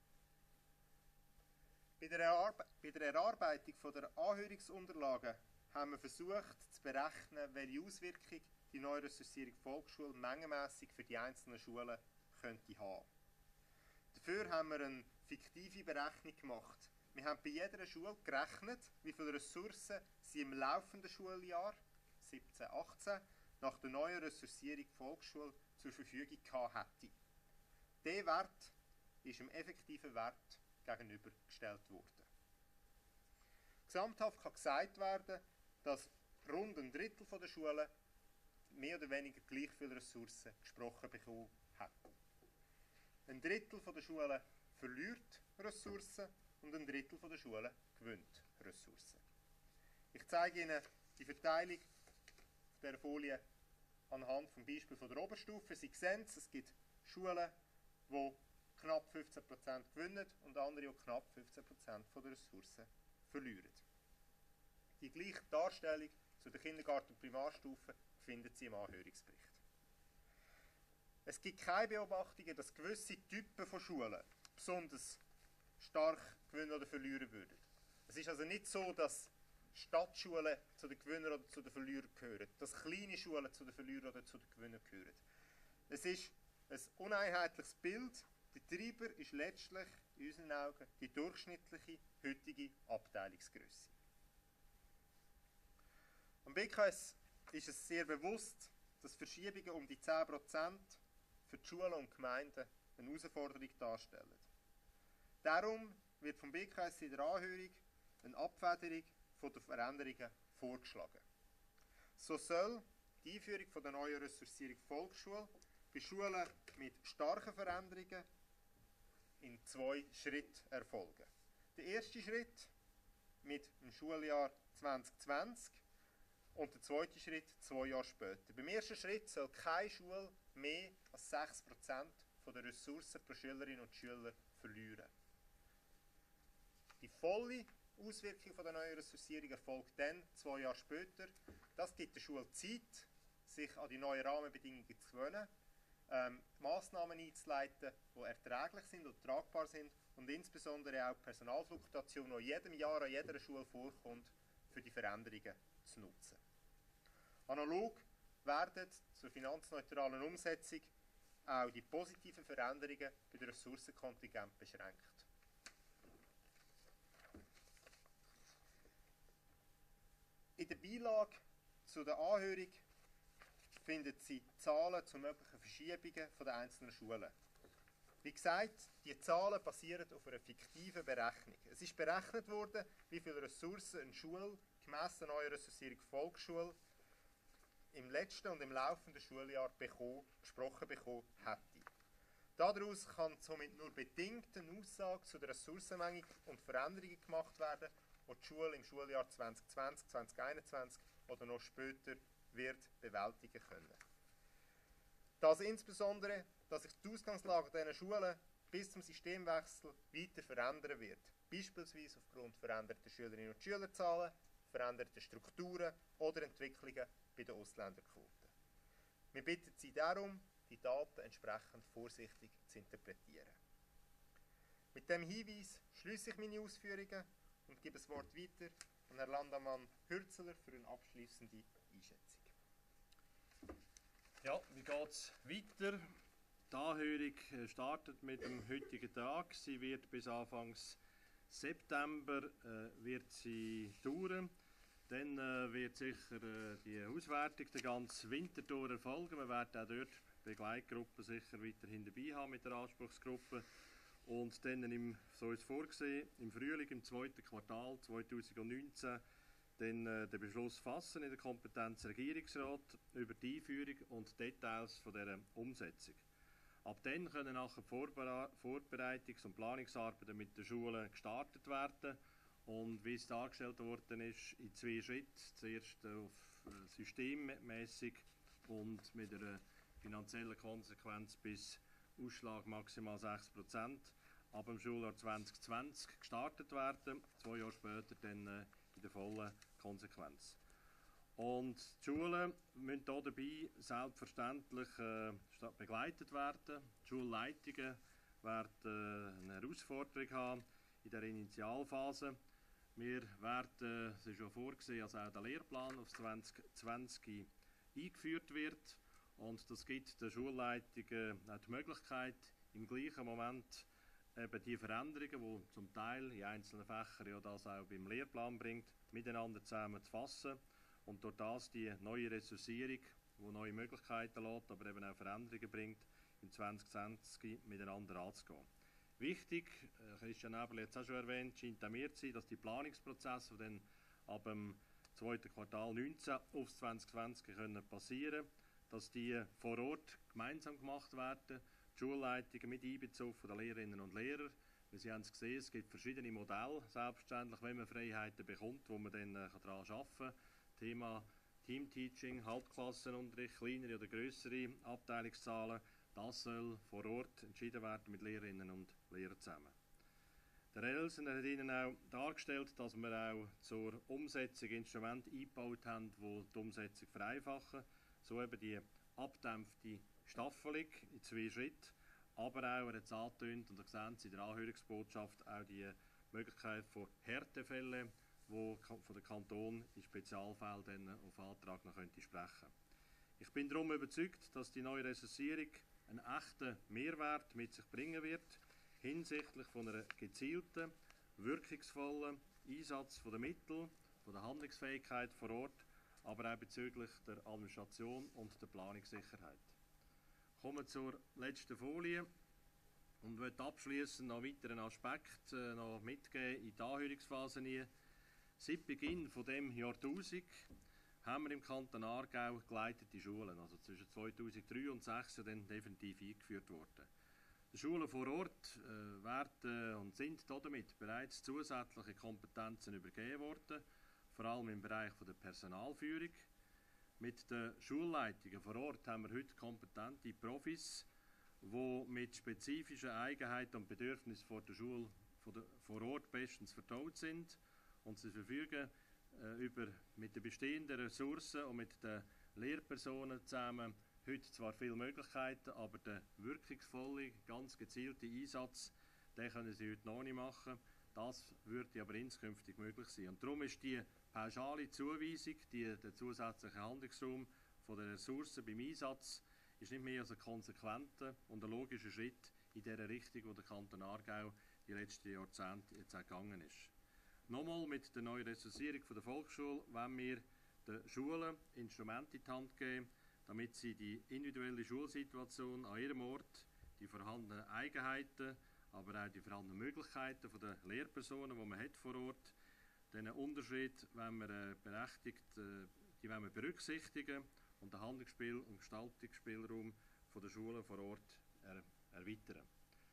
Bei der, Erarbe bei der Erarbeitung der Anhörungsunterlagen haben wir versucht zu berechnen, welche Auswirkung die neue Ressourcierung Volksschule mengenmässig für die einzelnen Schulen könnte haben. Dafür haben wir eine fiktive Berechnung gemacht. Wir haben bei jeder Schule gerechnet, wie viele Ressourcen sie im laufenden Schuljahr siebzehn achtzehn nach der neuen Ressourcierung Volksschule zur Verfügung gehabt hätte. Dieser Wert ist dem effektiven Wert gegenübergestellt worden. Gesamthaft kann gesagt werden, dass rund ein Drittel der Schulen mehr oder weniger gleich viele Ressourcen gesprochen bekommen hätten. Ein Drittel der Schulen verliert Ressourcen und ein Drittel der Schulen gewinnt Ressourcen. Ich zeige Ihnen die Verteilung auf dieser Folie anhand des Beispiels der Oberstufe. Sie sehen es, es gibt Schulen, die knapp fünfzehn Prozent gewinnen und andere, die knapp fünfzehn Prozent der Ressourcen verlieren. Die gleiche Darstellung zu der Kindergarten- und Primarstufe finden Sie im Anhörungsbericht. Es gibt keine Beobachtungen, dass gewisse Typen von Schulen besonders stark gewinnen oder verlieren würden. Es ist also nicht so, dass Stadtschulen zu den Gewinnern oder zu den Verlierern gehören, dass kleine Schulen zu den Verlierern oder zu den Gewinnern gehören. Es ist ein uneinheitliches Bild. Der Treiber ist letztlich in unseren Augen die durchschnittliche heutige Abteilungsgröße. Am B K S ist es sehr bewusst, dass Verschiebungen um die zehn Prozent für die Schulen und Gemeinden eine Herausforderung darstellen. Darum wird vom B K S in der Anhörung eine Abfederung der Veränderungen vorgeschlagen. So soll die Einführung der neuen Ressourcierung Volksschule bei Schulen mit starken Veränderungen in zwei Schritten erfolgen. Der erste Schritt mit dem Schuljahr zwanzig zwanzig und der zweite Schritt zwei Jahre später. Beim ersten Schritt soll keine Schule mehr als sechs Prozent der Ressourcen pro Schülerin und Schüler verlieren. Die volle Auswirkung der neuen Ressourcierung erfolgt dann, zwei Jahre später. Das gibt der Schule Zeit, sich an die neuen Rahmenbedingungen zu gewöhnen, ähm, Massnahmen einzuleiten, die erträglich sind und tragbar sind und insbesondere auch Personalfluktuation, die in jedem Jahr an jeder Schule vorkommt, für die Veränderungen zu nutzen. Analog werden zur finanzneutralen Umsetzung auch die positiven Veränderungen bei den Ressourcenkontingenten beschränkt. In der Beilage zu der Anhörung finden Sie Zahlen zu möglichen Verschiebungen der einzelnen Schulen. Wie gesagt, die Zahlen basieren auf einer fiktiven Berechnung. Es ist berechnet worden, wie viele Ressourcen eine Schule gemäss der neuen Ressourcierung Volksschule im letzten und im laufenden Schuljahr bekommen, gesprochen bekommen hätte. Daraus kann somit nur bedingt eine Aussage zu der Ressourcenmenge und Veränderungen gemacht werden, die die Schule im Schuljahr zwanzig zwanzig, zwanzig einundzwanzig oder noch später wird bewältigen können. Das insbesondere, dass sich die Ausgangslage dieser Schulen bis zum Systemwechsel weiter verändern wird, beispielsweise aufgrund veränderter Schülerinnen und Schülerzahlen, veränderter Strukturen oder Entwicklungen bei den Ausländerquoten. Wir bitten Sie darum, die Daten entsprechend vorsichtig zu interpretieren. Mit diesem Hinweis schließe ich meine Ausführungen und gebe das Wort weiter an Herrn Landamann Hürzeler für eine abschliessende Einschätzung. Ja, wie geht es weiter? Die Anhörung startet mit dem heutigen Tag. Sie wird bis Anfang September äh, wird sie dauern. Dann äh, wird sicher äh, die Auswertung den ganzen Winter durch erfolgen. Wir werden auch dort Begleitgruppen sicher weiterhin dabei haben mit der Anspruchsgruppe. Und dann, im, so ist vorgesehen, im Frühling, im zweiten Quartal zweitausendneunzehn, dann äh, den Beschluss fassen in der Kompetenz Regierungsrat über die Einführung und Details von dieser Umsetzung. Ab dann können nachher Vorbere- Vorbereitungs- und Planungsarbeiten mit den Schulen gestartet werden. Und wie es dargestellt worden ist, in zwei Schritten. Zuerst auf äh, systemmäßig und mit einer finanziellen Konsequenz bis Ausschlag maximal sechs Prozent ab dem Schuljahr zwanzig zwanzig gestartet werden, zwei Jahre später dann äh, in der vollen Konsequenz. Und die Schulen müssen hier dabei selbstverständlich äh, begleitet werden. Die Schulleitungen werden äh, eine Herausforderung haben in der Initialphase. Wir werden, es ist schon vorgesehen, dass auch der Lehrplan auf zwanzig zwanzig eingeführt wird. Und das gibt den Schulleitungen auch die Möglichkeit, im gleichen Moment eben die Veränderungen, die zum Teil in einzelnen Fächern ja das auch beim Lehrplan bringt, miteinander zusammen zu fassen und durch das die neue Ressourcierung, die neue Möglichkeiten lässt, aber eben auch Veränderungen bringt, im zwanzig zwanzig miteinander anzugehen. Wichtig, Christian Eberle hat es auch schon erwähnt, scheint auch mir zu sein, dass die Planungsprozesse, die dann ab dem zweiten Quartal neunzehn aufs zwanzig zwanzig können passieren, dass die vor Ort gemeinsam gemacht werden, die Schulleitungen mit Einbezug von den Lehrerinnen und Lehrern. Sie haben es gesehen, es gibt verschiedene Modelle, selbstverständlich, wenn man Freiheiten bekommt, wo man dann äh, daran arbeiten kann. Thema Teamteaching, Halbklassenunterricht, kleinere oder grössere Abteilungszahlen, das soll vor Ort entschieden werden mit Lehrerinnen und Lehrern zusammen. Der Elsen hat Ihnen auch dargestellt, dass wir auch zur Umsetzung Instrumente eingebaut haben, die die Umsetzung vereinfachen. So eben die abdämpfte Staffelung in zwei Schritten, aber auch, er hat es angetönt, und da sehen Sie in der Anhörungsbotschaft auch die Möglichkeit von Härtefällen, die von der Kanton in Spezialfällen auf Antrag noch könnte sprechen. Ich bin darum überzeugt, dass die neue Ressourcierung einen echten Mehrwert mit sich bringen wird, hinsichtlich von einer gezielten, wirkungsvollen Einsatz der Mittel, von der Handlungsfähigkeit vor Ort, aber auch bezüglich der Administration und der Planungssicherheit. Kommen wir zur letzten Folie und möchte abschließend noch weiteren Aspekt äh, noch mitgeben in die Anhörungsphase nie. Seit Beginn von dem Jahrtausend haben wir im Kanton Aargau geleitete Schulen, also zwischen zweitausenddrei und zweitausendsechs dann definitiv eingeführt worden. Die Schulen vor Ort äh, werden und sind damit bereits zusätzliche Kompetenzen übergeben worden, vor allem im Bereich von der Personalführung. Mit den Schulleitungen vor Ort haben wir heute kompetente Profis, die mit spezifischen Eigenheiten und Bedürfnissen vor der Schule vor, der, vor Ort bestens vertraut sind, und sie verfügen äh, über, mit den bestehenden Ressourcen und mit den Lehrpersonen zusammen heute zwar viele Möglichkeiten, aber der wirkungsvolle, ganz gezielte Einsatz, den können sie heute noch nicht machen. Das würde aber inskünftig möglich sein. Und darum ist die pauschale Zuweisung, die, der zusätzliche Handlungsraum von den Ressourcen beim Einsatz, ist nicht mehr als ein konsequenter und ein logischer Schritt in der Richtung, wo der Kanton Aargau die letzten Jahrzehnte jetzt auch gegangen ist. Nochmal mit der neuen Ressourcierung der Volksschule wollen wir den Schulen Instrumente in die Hand geben, damit sie die individuelle Schulsituation an ihrem Ort, die vorhandenen Eigenheiten, aber auch die vorhandenen Möglichkeiten der Lehrpersonen, die man hat vor Ort, diesen Unterschied wollen wir, äh, berechtigt, äh, die wollen wir berücksichtigen und den Handlungsspiel- und Gestaltungsspielraum der Schulen vor Ort er, erweitern.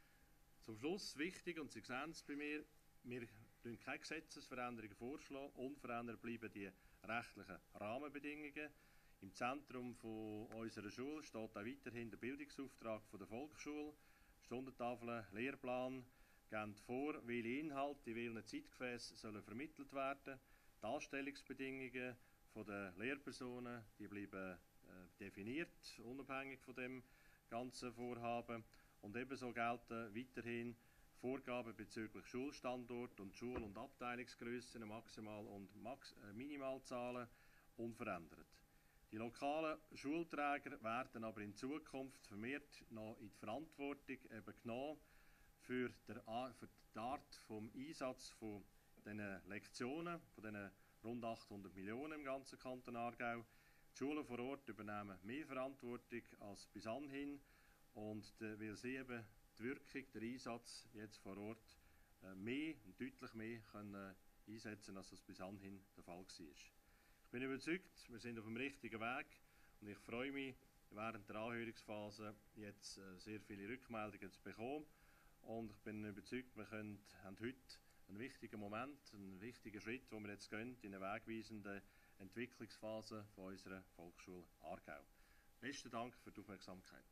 Zum Schluss wichtig, und Sie sehen es bei mir, wir schlagen keine Gesetzesveränderungen vor, unverändert bleiben die rechtlichen Rahmenbedingungen. Im Zentrum von unserer Schule steht auch weiterhin der Bildungsauftrag der Volksschule. Stundentafeln, Lehrplan geben vor, welche Inhalte in welchen Zeitgefäßen sollen vermittelt werden. Die Anstellungsbedingungen der Lehrpersonen die bleiben äh, definiert, unabhängig von dem ganzen Vorhaben. Und ebenso gelten weiterhin Vorgaben bezüglich Schulstandort und Schul- und Abteilungsgrössen, Maximal- und Max äh, Minimalzahlen unverändert. Die lokalen Schulträger werden aber in Zukunft vermehrt noch in die Verantwortung eben genommen für, der, für die Art vom Einsatz von diesen Lektionen, von diesen rund achthundert Millionen im ganzen Kanton Aargau. Die Schulen vor Ort übernehmen mehr Verantwortung als bis anhin, und äh, weil sie eben die Wirkung, der Einsatz jetzt vor Ort äh, mehr und deutlich mehr können, äh, einsetzen, als das bis anhin der Fall war. Ich bin überzeugt, wir sind auf dem richtigen Weg, und ich freue mich, während der Anhörungsphase jetzt äh, sehr viele Rückmeldungen zu bekommen. Und ich bin überzeugt, wir können, haben heute einen wichtigen Moment, einen wichtigen Schritt, den wir jetzt gehen in eine wegweisende Entwicklungsphase von unserer Volksschule Aargau. Besten Dank für die Aufmerksamkeit.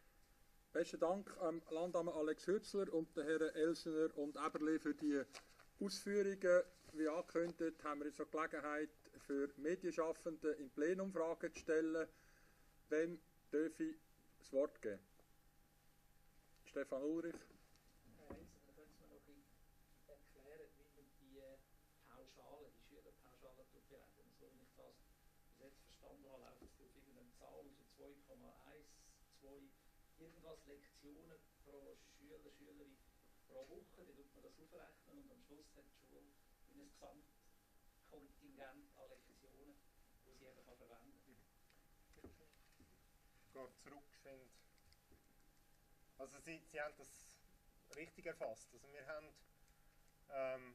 Besten Dank am Landamt Alex Hürzler und den Herren Elsener und Eberle für die Ausführungen. Wie angekündigt, haben wir jetzt eine Gelegenheit für Medienschaffende im Plenum Fragen zu stellen. Wem darf ich das Wort geben? Stefan Ulrich. Herr Elsener, können Sie mir noch ein bisschen erklären, wie man die Pauschale, die Schülerpauschale berechnet? So wie ich das bis jetzt verstanden habe, läuft es auf irgendeine Zahl, so zwei Komma eins, zwei irgendwas Lektionen pro Schüler, Schülerin pro Woche, dann tut man das aufrechnen und am Schluss hat die Schule ein Gesamtkontingent an Lektionen, die sie eben verwenden kann. Ich gehe zurück. Also Sie, Sie haben das richtig erfasst. Also wir haben ähm,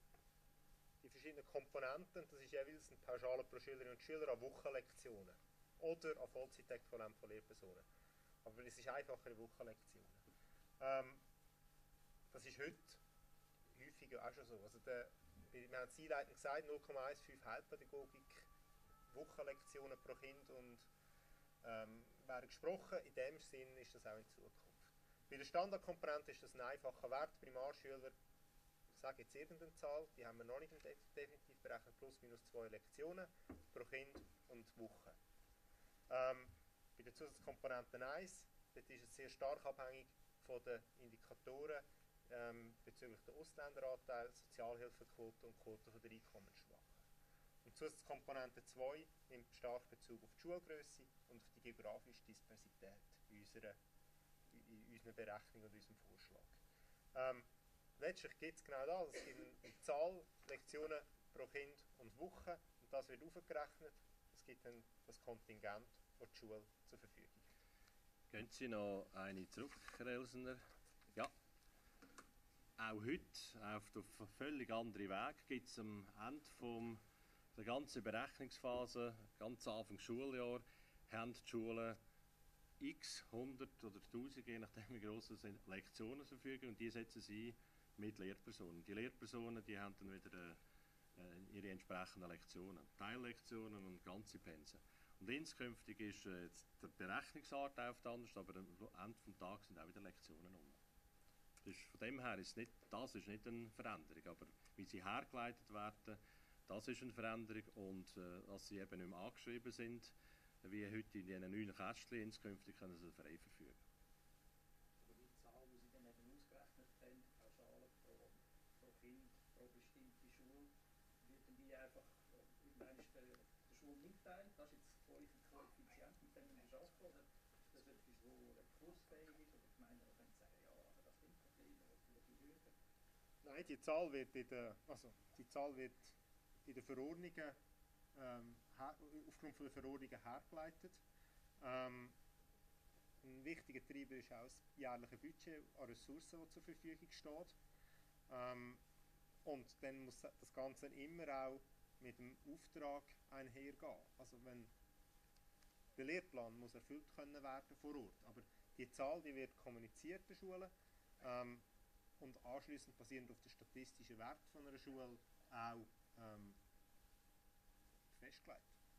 die verschiedenen Komponenten, das ist jeweils eine Pauschale pro Schülerin und Schüler an Wochenlektionen. oder an Vollzeitäquivalent von Lehrpersonen. Aber es ist einfacher in Wochenlektionen. Ähm, das ist heute häufiger auch schon so. Also der, wir haben es einleitend gesagt, null Komma fünfzehn Heilpädagogik, Wochenlektionen pro Kind und ähm, werden gesprochen. In dem Sinn ist das auch in Zukunft. Bei der Standardkomponente ist das ein einfacher Wert. Primarschüler, ich sage jetzt irgendeine Zahl, die haben wir noch nicht definitiv berechnet, plus minus zwei Lektionen pro Kind und Woche. Ähm, bei der Zusatzkomponente eins, dort ist es sehr stark abhängig von den Indikatoren ähm, bezüglich der Ausländeranteil, Sozialhilfequote und Quote der Einkommensschwachen. Und Zusatzkomponente zwei nimmt stark Bezug auf die Schulgröße und auf die geografische Dispersität in unserer, in unseren Berechnungen und unserem Vorschlag. Ähm, letztlich gibt es genau das, es gibt eine Zahl Lektionen pro Kind und Woche und das wird aufgerechnet. Es gibt dann das Kontingent, das die Schule zur Verfügung hat. Gehen Sie noch eine zurück, Herr Elsener? Ja. Auch heute, auf der völlig anderen Weg, gibt es am Ende vom, der ganzen Berechnungsphase, ganz Anfang Schuljahr, haben die Schulen x, hundert oder tausend, je nachdem wie gross sie sind, Lektionen zur Verfügung und die setzen sie ein mit Lehrpersonen. Die Lehrpersonen die haben dann wieder äh, ihre entsprechenden Lektionen, Teillektionen und ganze Pensen. Und inskünftig ist äh, die Berechnungsart oft anders, aber am Ende des Tages sind auch wieder Lektionen um. Das ist, von dem her ist nicht, das ist nicht eine Veränderung, aber wie sie hergeleitet werden, das ist eine Veränderung und äh, dass sie eben nicht mehr angeschrieben sind, wie heute in diesen neuen Kästchen, inskünftig können sie frei verfügen. Aber die Zahl, die Sie dann eben ausgerechnet haben, Pauschale pro, pro Kind, pro bestimmte Schule, wird dann die einfach irgendwann der, der Schule mitteilen, das ist jetzt ein Koeffizient, mit dem wir arbeiten, oder das wird etwas, wo kursfähig ist, oder die Gemeinden können sagen, ja, aber das stimmt doch nicht, oder die Höhe. Nein, die Zahl wird in der, also die Zahl wird in den Verordnungen ähm, her, aufgrund von der Verordnungen hergeleitet. Ähm, ein wichtiger Treiber ist auch das jährliche Budget an Ressourcen, das zur Verfügung steht. Ähm, und dann muss das Ganze immer auch mit dem Auftrag einhergehen. Also wenn der Lehrplan muss erfüllt können werden vor Ort, aber die Zahl die wird kommuniziert der Schule ähm, und anschließend basierend auf den statistischen Wert von einer Schule auch ähm, festgelegt.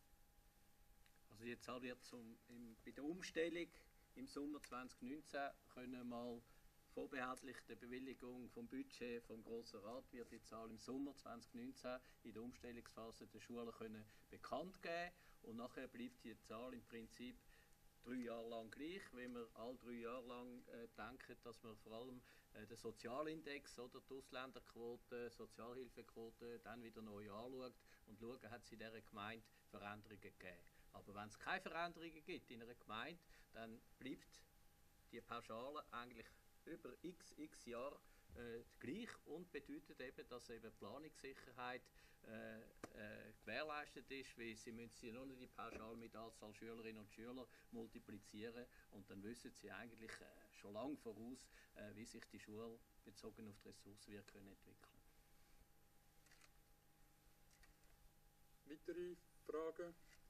Also die Zahl wird zum, im, bei der Umstellung im Sommer zwanzig neunzehn können mal vorbehaltlich der Bewilligung vom Budget vom Grossen Rat wird die Zahl im Sommer zwanzig neunzehn in der Umstellungsphase der Schulen können bekannt geben und nachher bleibt die Zahl im Prinzip drei Jahre lang gleich, wenn wir all drei Jahre lang äh, denken, dass wir vor allem äh, den Sozialindex oder die Ausländerquote, Sozialhilfequote dann wieder neu anschaut und schauen, hat es in dieser Gemeinde Veränderungen gegeben. Aber wenn es keine Veränderungen gibt in einer Gemeinde, dann bleibt die Pauschale eigentlich über x, x Jahre äh, gleich und bedeutet eben, dass eben Planungssicherheit äh, äh, gewährleistet ist, weil sie müssen sie nur die Pauschale mit Anzahl Schülerinnen und Schüler multiplizieren und dann wissen sie eigentlich äh, schon lange voraus, äh, wie sich die Schule bezogen auf die Ressourcen wird können entwickeln. Weitere Fragen?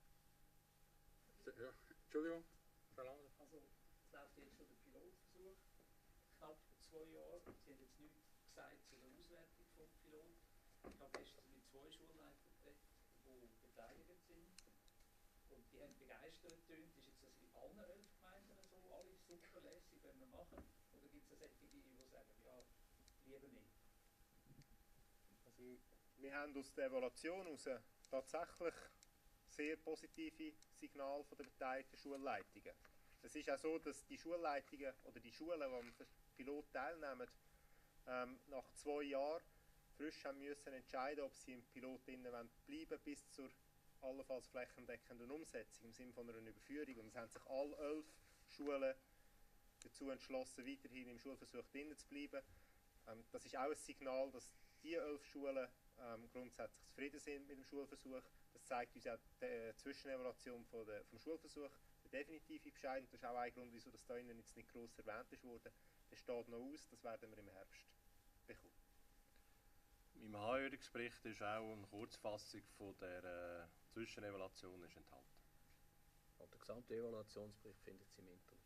Ja, Entschuldigung. Also, es läuft jetzt schon der Pilotversuch, knapp zwei Jahre. Sie haben jetzt nichts gesagt zu der Auswertung vom Pilot. Ich habe gestern mit zwei Schulleitern geredet, die beteiligt sind. Und die haben begeistert getönt. Ist jetzt das in allen elf Gemeinden so, alle super lässig, wenn wir machen? Oder gibt es solche, die sagen, ja, lieber nicht? Also, wir haben aus der Evaluation heraus tatsächlich sehr positive Signale von den beteiligten Schulleitungen. Es ist auch so, dass die Schulleitungen oder die Schulen, die am Pilot teilnehmen, ähm, nach zwei Jahren frisch haben müssen entscheiden, ob sie im Pilot bleiben wollen, bis zur allenfalls flächendeckenden Umsetzung im Sinne von einer Überführung. Und es haben sich alle elf Schulen dazu entschlossen, weiterhin im Schulversuch drinnen zu bleiben. Ähm, das ist auch ein Signal, dass die elf Schulen ähm, grundsätzlich zufrieden sind mit dem Schulversuch. Das zeigt uns auch die äh, Zwischenevaluation von der, vom Schulversuch, der definitive Bescheid. Und das ist auch ein Grund, wieso das da innen jetzt nicht gross erwähnt ist worden. Das steht noch aus, das werden wir im Herbst bekommen. Im Anhörungsbericht ist auch eine Kurzfassung von der äh, Zwischenevaluation ist enthalten. Und den gesamten Evaluationsbericht findet Sie im Internet.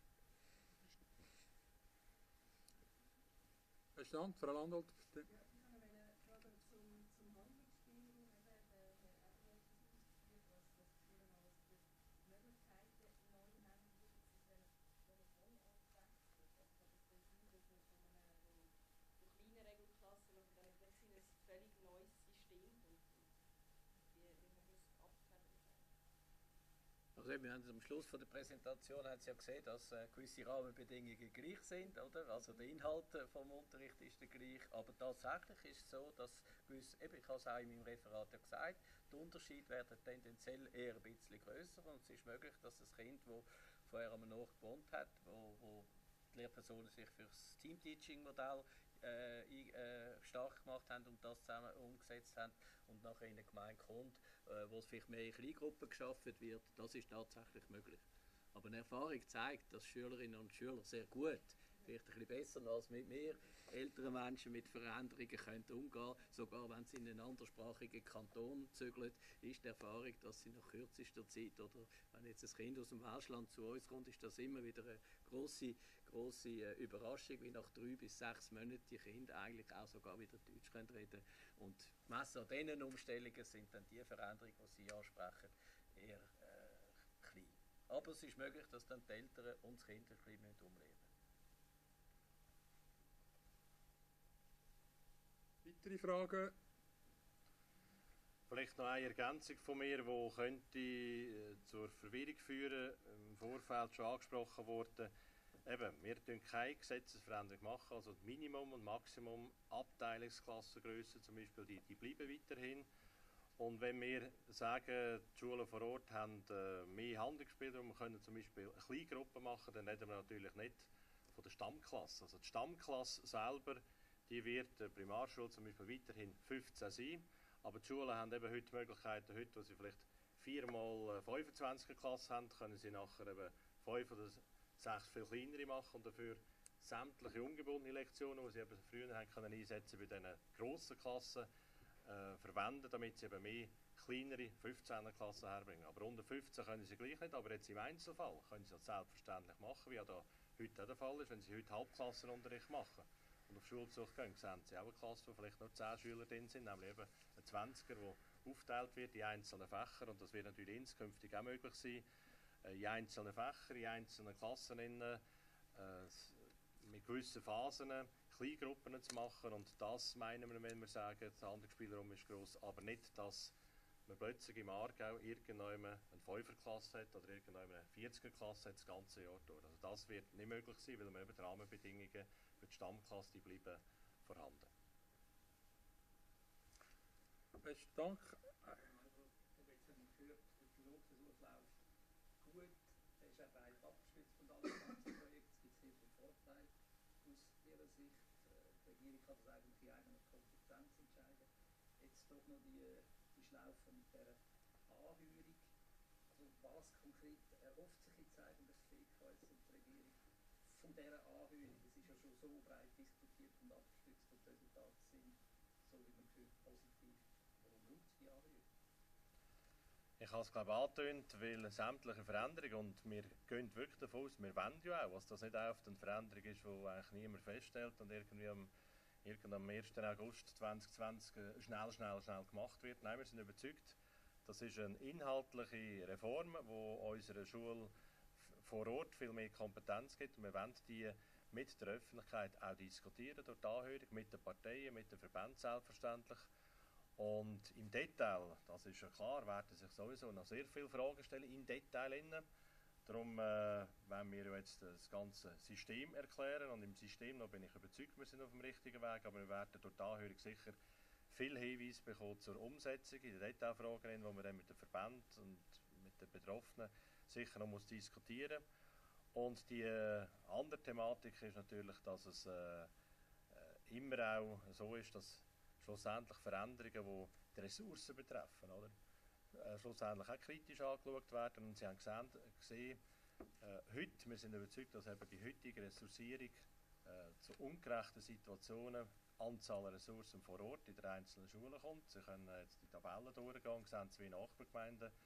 Besten Dank, Frau Landolt. Ja, ich wollte fragen zum, zum Handlungsspielraum, eben, der Herr Eberle hat es ausgeführt, was, was die Schulen alles für Möglichkeiten neu haben, wie ist es, wenn wenn ein Wohnort wechselt, also kann das dann sein, dass man von einer so, so kleinen Regelklasse, dass man dann plötzlich in ein völlig neues System kommt. Wie, wie man das abfedern kann. Also eben, wir haben am Schluss von der Präsentation haben Sie ja gesehen, dass äh, gewisse Rahmenbedingungen gleich sind, oder? Also der Inhalt äh, vom Unterricht ist der gleich, aber tatsächlich ist es so, dass gewisse, eben, ich habe es auch in meinem Referat ja gesagt, die Unterschiede werden tendenziell eher ein bisschen grösser und es ist möglich, dass das Kind, das vorher am Ort gewohnt hat, wo, wo die Lehrpersonen sich für das Team-Teaching-Modell äh, ein- äh, stark gemacht haben und das zusammen umgesetzt haben und nachher in eine Gemeinde kommt, äh, wo es vielleicht mehr in Kleingruppen geschaffen wird, das ist tatsächlich möglich. Aber eine Erfahrung zeigt, dass Schülerinnen und Schüler sehr gut, vielleicht ein bisschen besser als mit mir, ältere Menschen mit Veränderungen können umgehen, sogar wenn sie in einen anderssprachigen Kanton zügeln, ist die Erfahrung, dass sie nach kürzester Zeit, oder wenn jetzt ein Kind aus dem Welschland zu uns kommt, ist das immer wieder eine grosse, grosse äh, Überraschung, wie nach drei bis sechs Monaten die Kinder eigentlich auch sogar wieder Deutsch können reden. Und gemessen an diesen Umstellungen sind dann die Veränderungen, die Sie ansprechen, eher äh, klein. Aber es ist möglich, dass dann die Eltern und das Kind ein bisschen umlernen müssen. Weitere Fragen? Vielleicht noch eine Ergänzung von mir, die könnte äh, zur Verwirrung führen, im Vorfeld schon angesprochen wurde. Eben, wir machen keine Gesetzesveränderung machen, also das Minimum und Maximum Abteilungsklassengrössen zum Beispiel, die, die bleiben weiterhin. Und wenn wir sagen, die Schulen vor Ort haben äh, mehr Handlungsspielraum, wir können zum Beispiel eine Kleingruppe machen, dann reden wir natürlich nicht von der Stammklasse. Also die Stammklasse selber, die wird der Primarschule zum Beispiel weiterhin fünfzehn sein. Aber die Schulen haben eben heute Möglichkeiten, heute, wo sie vielleicht viermal fünfundzwanzig Klasse haben, können sie nachher eben fünf oder sechs viel kleinere machen und dafür sämtliche ungebundene Lektionen, die sie eben früher haben können einsetzen bei diesen grossen Klassen, äh, verwenden, damit sie eben mehr kleinere fünfzehner Klassen herbringen. Aber unter fünfzehn können sie gleich nicht, aber jetzt im Einzelfall können sie das selbstverständlich machen, wie ja da heute auch der Fall ist, wenn sie heute Halbklassenunterricht machen und auf Schulbesuch gehen, sehen sie auch eine Klasse, wo vielleicht nur zehn Schüler drin sind, nämlich eben ein zwanziger, der aufgeteilt wird in einzelne Fächer und das wird natürlich inskünftig auch möglich sein, in einzelnen Fächern, in einzelnen Klassen innen, äh, mit gewissen Phasen Kleingruppen zu machen und das meinen wir, wenn wir sagen, der Handlungsspielraum ist gross, aber nicht, dass man plötzlich im Aargau irgendwann eine Fünferklasse hat oder irgendwann eine vierziger-Klasse hat das ganze Jahr durch. Also das wird nicht möglich sein, weil wir eben die Rahmenbedingungen für die Stammklasse die bleiben vorhanden. Besten Dank. Ich habe jetzt gehört, der Pilotversuch läuft gut. Er ist auch breit abgestützt und alles ganze Projekt. Es gibt sehr viele Vorteile aus Ihrer Sicht. Die Regierung kann das eigentlich in eigener Kompetenz entscheiden. Jetzt doch noch die, die Schlaufe mit dieser Anhörung. Also was konkret erhofft sich jetzt eigentlich die V K S und die Regierung von dieser Anhörung? Es ist ja schon so breit diskutiert und abgestützt und die Resultate sind, so wie man gehört, positiv. Warum braucht es die Anhörung? Ich habe es glaube ich angetönt, weil sämtliche Veränderungen, und wir gehen wirklich davon aus, wir wollen ja auch, dass das nicht auf eine Veränderung ist, die eigentlich niemand feststellt und irgendwie am, irgendwie am ersten August zweitausendzwanzig schnell, schnell, schnell gemacht wird. Nein, wir sind überzeugt, das ist eine inhaltliche Reform, die unserer Schule vor Ort viel mehr Kompetenz gibt und wir wollen die mit der Öffentlichkeit auch diskutieren durch die Anhörung, mit den Parteien, mit den Verbänden selbstverständlich. Und im Detail, das ist ja klar, werden sich sowieso noch sehr viele Fragen stellen im Detail. Innen. Darum äh, wollen wir jetzt das ganze System erklären und im System noch bin ich überzeugt, wir sind auf dem richtigen Weg, aber wir werden durch die Anhörung sicher viel Hinweise bekommen zur Umsetzung in den Detailfragen, wo wir dann mit den Verbänden und mit den Betroffenen sicher noch muss diskutieren muss. Und die äh, andere Thematik ist natürlich, dass es äh, äh, immer auch so ist, dass schlussendlich Veränderungen, die die Ressourcen betreffen, oder? Äh, schlussendlich auch kritisch angeschaut werden. Und Sie haben gesehen, gesehen äh, heute, wir sind überzeugt, dass eben die heutige Ressourcierung äh, zu ungerechten Situationen, Anzahl Ressourcen vor Ort in den einzelnen Schulen kommt. Sie können jetzt die Tabellen durchgehen und sehen zwei Nachbargemeinden,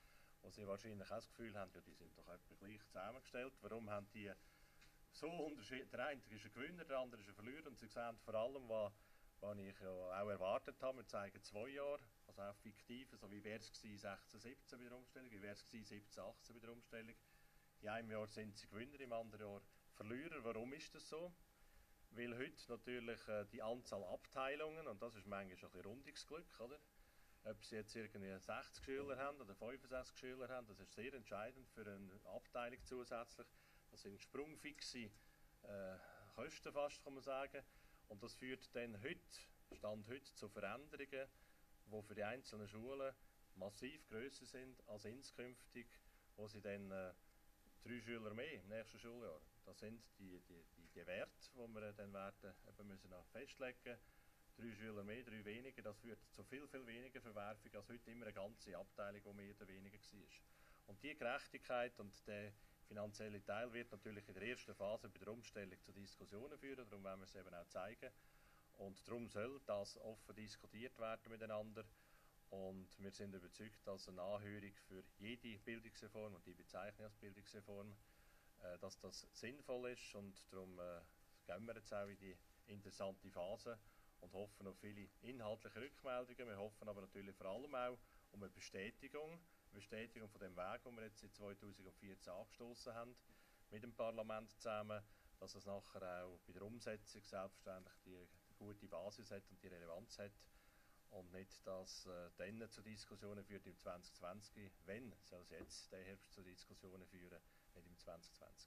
wo sie wahrscheinlich auch das Gefühl haben, ja, die sind doch etwa gleich zusammengestellt. Warum haben die so Unterschied? Der eine ist ein Gewinner, der andere ist ein Verlierer. Und sie sehen vor allem, was, was ich ja auch erwartet habe, wir zeigen zwei Jahre, also auch fiktiv, so wie wäre es sechzehn siebzehn bei der Umstellung, wie wäre es siebzehn achtzehn bei der Umstellung. In einem Jahr sind sie Gewinner, im anderen Jahr Verlierer. Warum ist das so? Weil heute natürlich äh, die Anzahl Abteilungen, und das ist manchmal ein bisschen Rundungsglück, oder? Ob sie jetzt irgendwie sechzig Schüler haben oder fünfundsechzig Schüler haben, das ist sehr entscheidend für eine Abteilung zusätzlich. Das sind sprungfixe äh, Kosten fast, kann man sagen. Und das führt dann heute, Stand heute, zu Veränderungen, die für die einzelnen Schulen massiv grösser sind als inskünftig, wo sie dann äh, drei Schüler mehr im nächsten Schuljahr. Das sind die, die, die, die Werte, die wir dann werden, eben müssen noch festlegen. Drei Schüler mehr, drei weniger, das führt zu viel, viel weniger Verwerfung als heute immer eine ganze Abteilung, die mehr oder weniger war. Und diese Gerechtigkeit und der finanzielle Teil wird natürlich in der ersten Phase bei der Umstellung zu Diskussionen führen, darum wollen wir es eben auch zeigen. Und darum soll das offen diskutiert werden miteinander. Und wir sind überzeugt, dass eine Anhörung für jede Bildungsreform, und die bezeichne ich als Bildungsreform, äh, dass das sinnvoll ist. Und darum äh, gehen wir jetzt auch in die interessante Phase und hoffen auf viele inhaltliche Rückmeldungen. Wir hoffen aber natürlich vor allem auch um eine Bestätigung, eine Bestätigung von dem Weg, den wir jetzt in zweitausendvierzehn angestoßen haben, mit dem Parlament zusammen, dass es nachher auch bei der Umsetzung selbstverständlich die, die gute Basis hat und die Relevanz hat. Und nicht, dass äh, dann zu Diskussionen führt im zwanzig zwanzig, wenn soll es jetzt den Herbst zu Diskussionen führen, nicht im zwanzig zwanzig.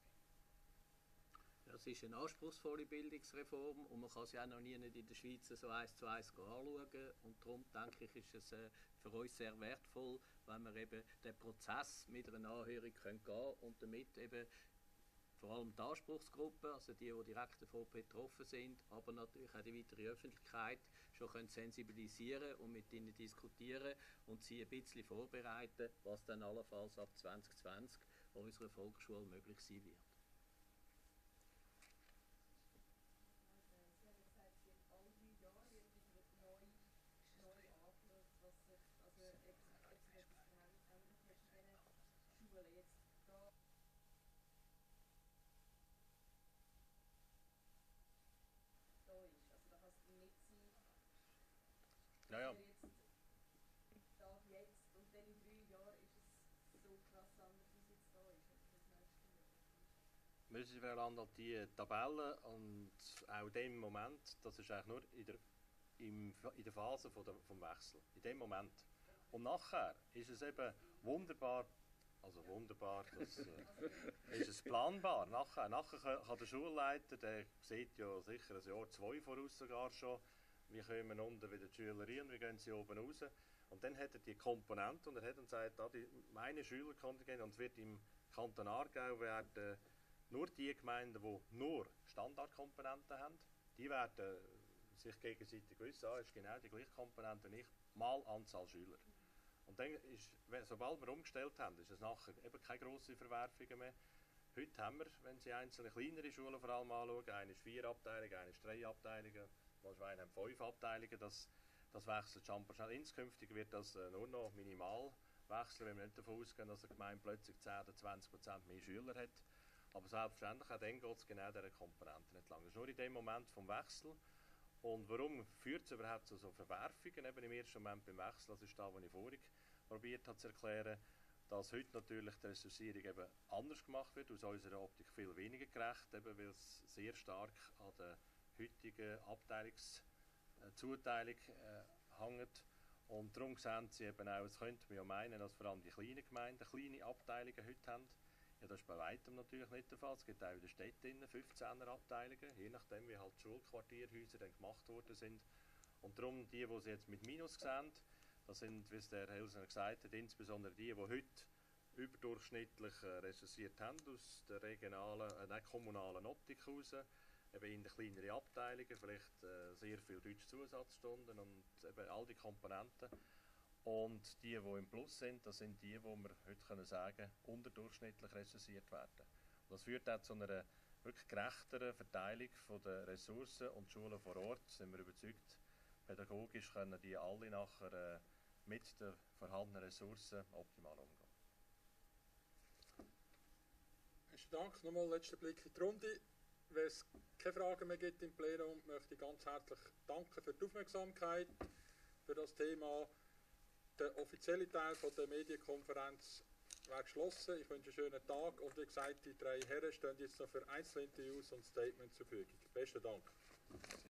Das ist eine anspruchsvolle Bildungsreform und man kann sie auch noch nie nicht in der Schweiz so eins zu eins anschauen. Und darum denke ich, ist es äh, für uns sehr wertvoll, wenn wir eben den Prozess mit einer Anhörung gehen können und damit eben vor allem die Anspruchsgruppen, also die, die direkt davon betroffen sind, aber natürlich auch die weitere Öffentlichkeit schon können sensibilisieren und mit ihnen diskutieren und sie ein bisschen vorbereiten, was dann allenfalls ab zwanzig zwanzig an unserer Volksschule möglich sein wird. Sie haben gesagt, sie alle drei Jahre wird das neu, neu angeschaut, was sich, also ob, ob sich etwas verändert hat zwischen diesen Schulen. Jetzt da da ist. Also da kann es nicht sein, Ja, ja. dass wir jetzt da jetzt und dann in drei Jahren ist es so krass anders, wie es jetzt da ist, also das nächste Jahr. Müssen Sie verändern die Tabelle und auch in dem Moment, das ist eigentlich nur in der, im, in der Phase von der, vom Wechsel, in dem Moment. Und nachher ist es eben wunderbar, also wunderbar, das äh, ist es planbar. Nachher, nachher kann der Schulleiter, der sieht ja sicher ein Jahr, zwei voraus sogar schon, wie kommen unten wieder die Schüler rein, wie gehen sie oben raus. Und dann hat er die Komponente und er hat dann gesagt, ah, die, meine Schülerkontingent, und es wird im Kanton Aargau werden nur die Gemeinden, die nur Standardkomponenten haben, die werden sich gegenseitig wissen, ah, ist genau die gleiche Komponente wie ich, mal Anzahl Schüler. Und dann ist, sobald wir umgestellt haben, ist es nachher eben keine grossen Verwerfungen mehr. Heute haben wir, wenn Sie einzelne kleinere Schulen vor allem anschauen, eine ist vier Abteilungen, eine ist drei Abteilungen, manchmal haben fünf Abteilungen, das, das wechselt schon schnell. Inskünftig wird das äh, nur noch minimal wechseln, wenn wir nicht davon ausgehen, dass eine Gemeinde plötzlich zehn oder zwanzig Prozent mehr Schüler hat. Aber selbstverständlich, auch dann geht es genau dieser Komponente nicht lang. Das ist nur in dem Moment vom Wechsel. Und warum führt es überhaupt zu so Verwerfungen eben im ersten Moment beim Wechsel? Das ist das, was ich vorhin probiert habe zu erklären, dass heute natürlich die Ressourcierung eben anders gemacht wird, aus unserer Optik viel weniger gerecht, eben weil es sehr stark an der heutigen Abteilungszuteilung äh, hängt. Und darum sehen Sie eben auch, es könnte man ja meinen, dass vor allem die kleinen Gemeinden kleine Abteilungen heute haben. Ja, das ist bei weitem natürlich nicht der Fall. Es gibt auch in den Städten fünfzehner Abteilungen, je nachdem wie halt die Schulquartierhäuser dann gemacht worden sind. Und darum die, die Sie jetzt mit Minus sehen, das sind, wie es der Herr Helsner gesagt hat, insbesondere die, die heute überdurchschnittlich äh, ressourciert haben aus der regionalen, äh, nein, kommunalen Optik heraus, eben in den kleineren Abteilungen, vielleicht äh, sehr viel deutsche Zusatzstunden und eben all die Komponenten. Und die, die im Plus sind, das sind die, die wir heute können sagen, unterdurchschnittlich ressourciert werden. Und das führt auch zu einer wirklich gerechteren Verteilung der Ressourcen und Schulen vor Ort. Sind wir überzeugt, pädagogisch können die alle nachher äh, mit den vorhandenen Ressourcen optimal umgehen. Besten Dank. Nochmal letzter Blick in die Runde. Wenn es keine Fragen mehr gibt im Plenum, möchte ich ganz herzlich danken für die Aufmerksamkeit für das Thema. Der offizielle Teil von der Medienkonferenz wäre geschlossen. Ich wünsche einen schönen Tag und wie gesagt, die drei Herren stehen jetzt noch für Einzelinterviews und Statements zur Verfügung. Besten Dank.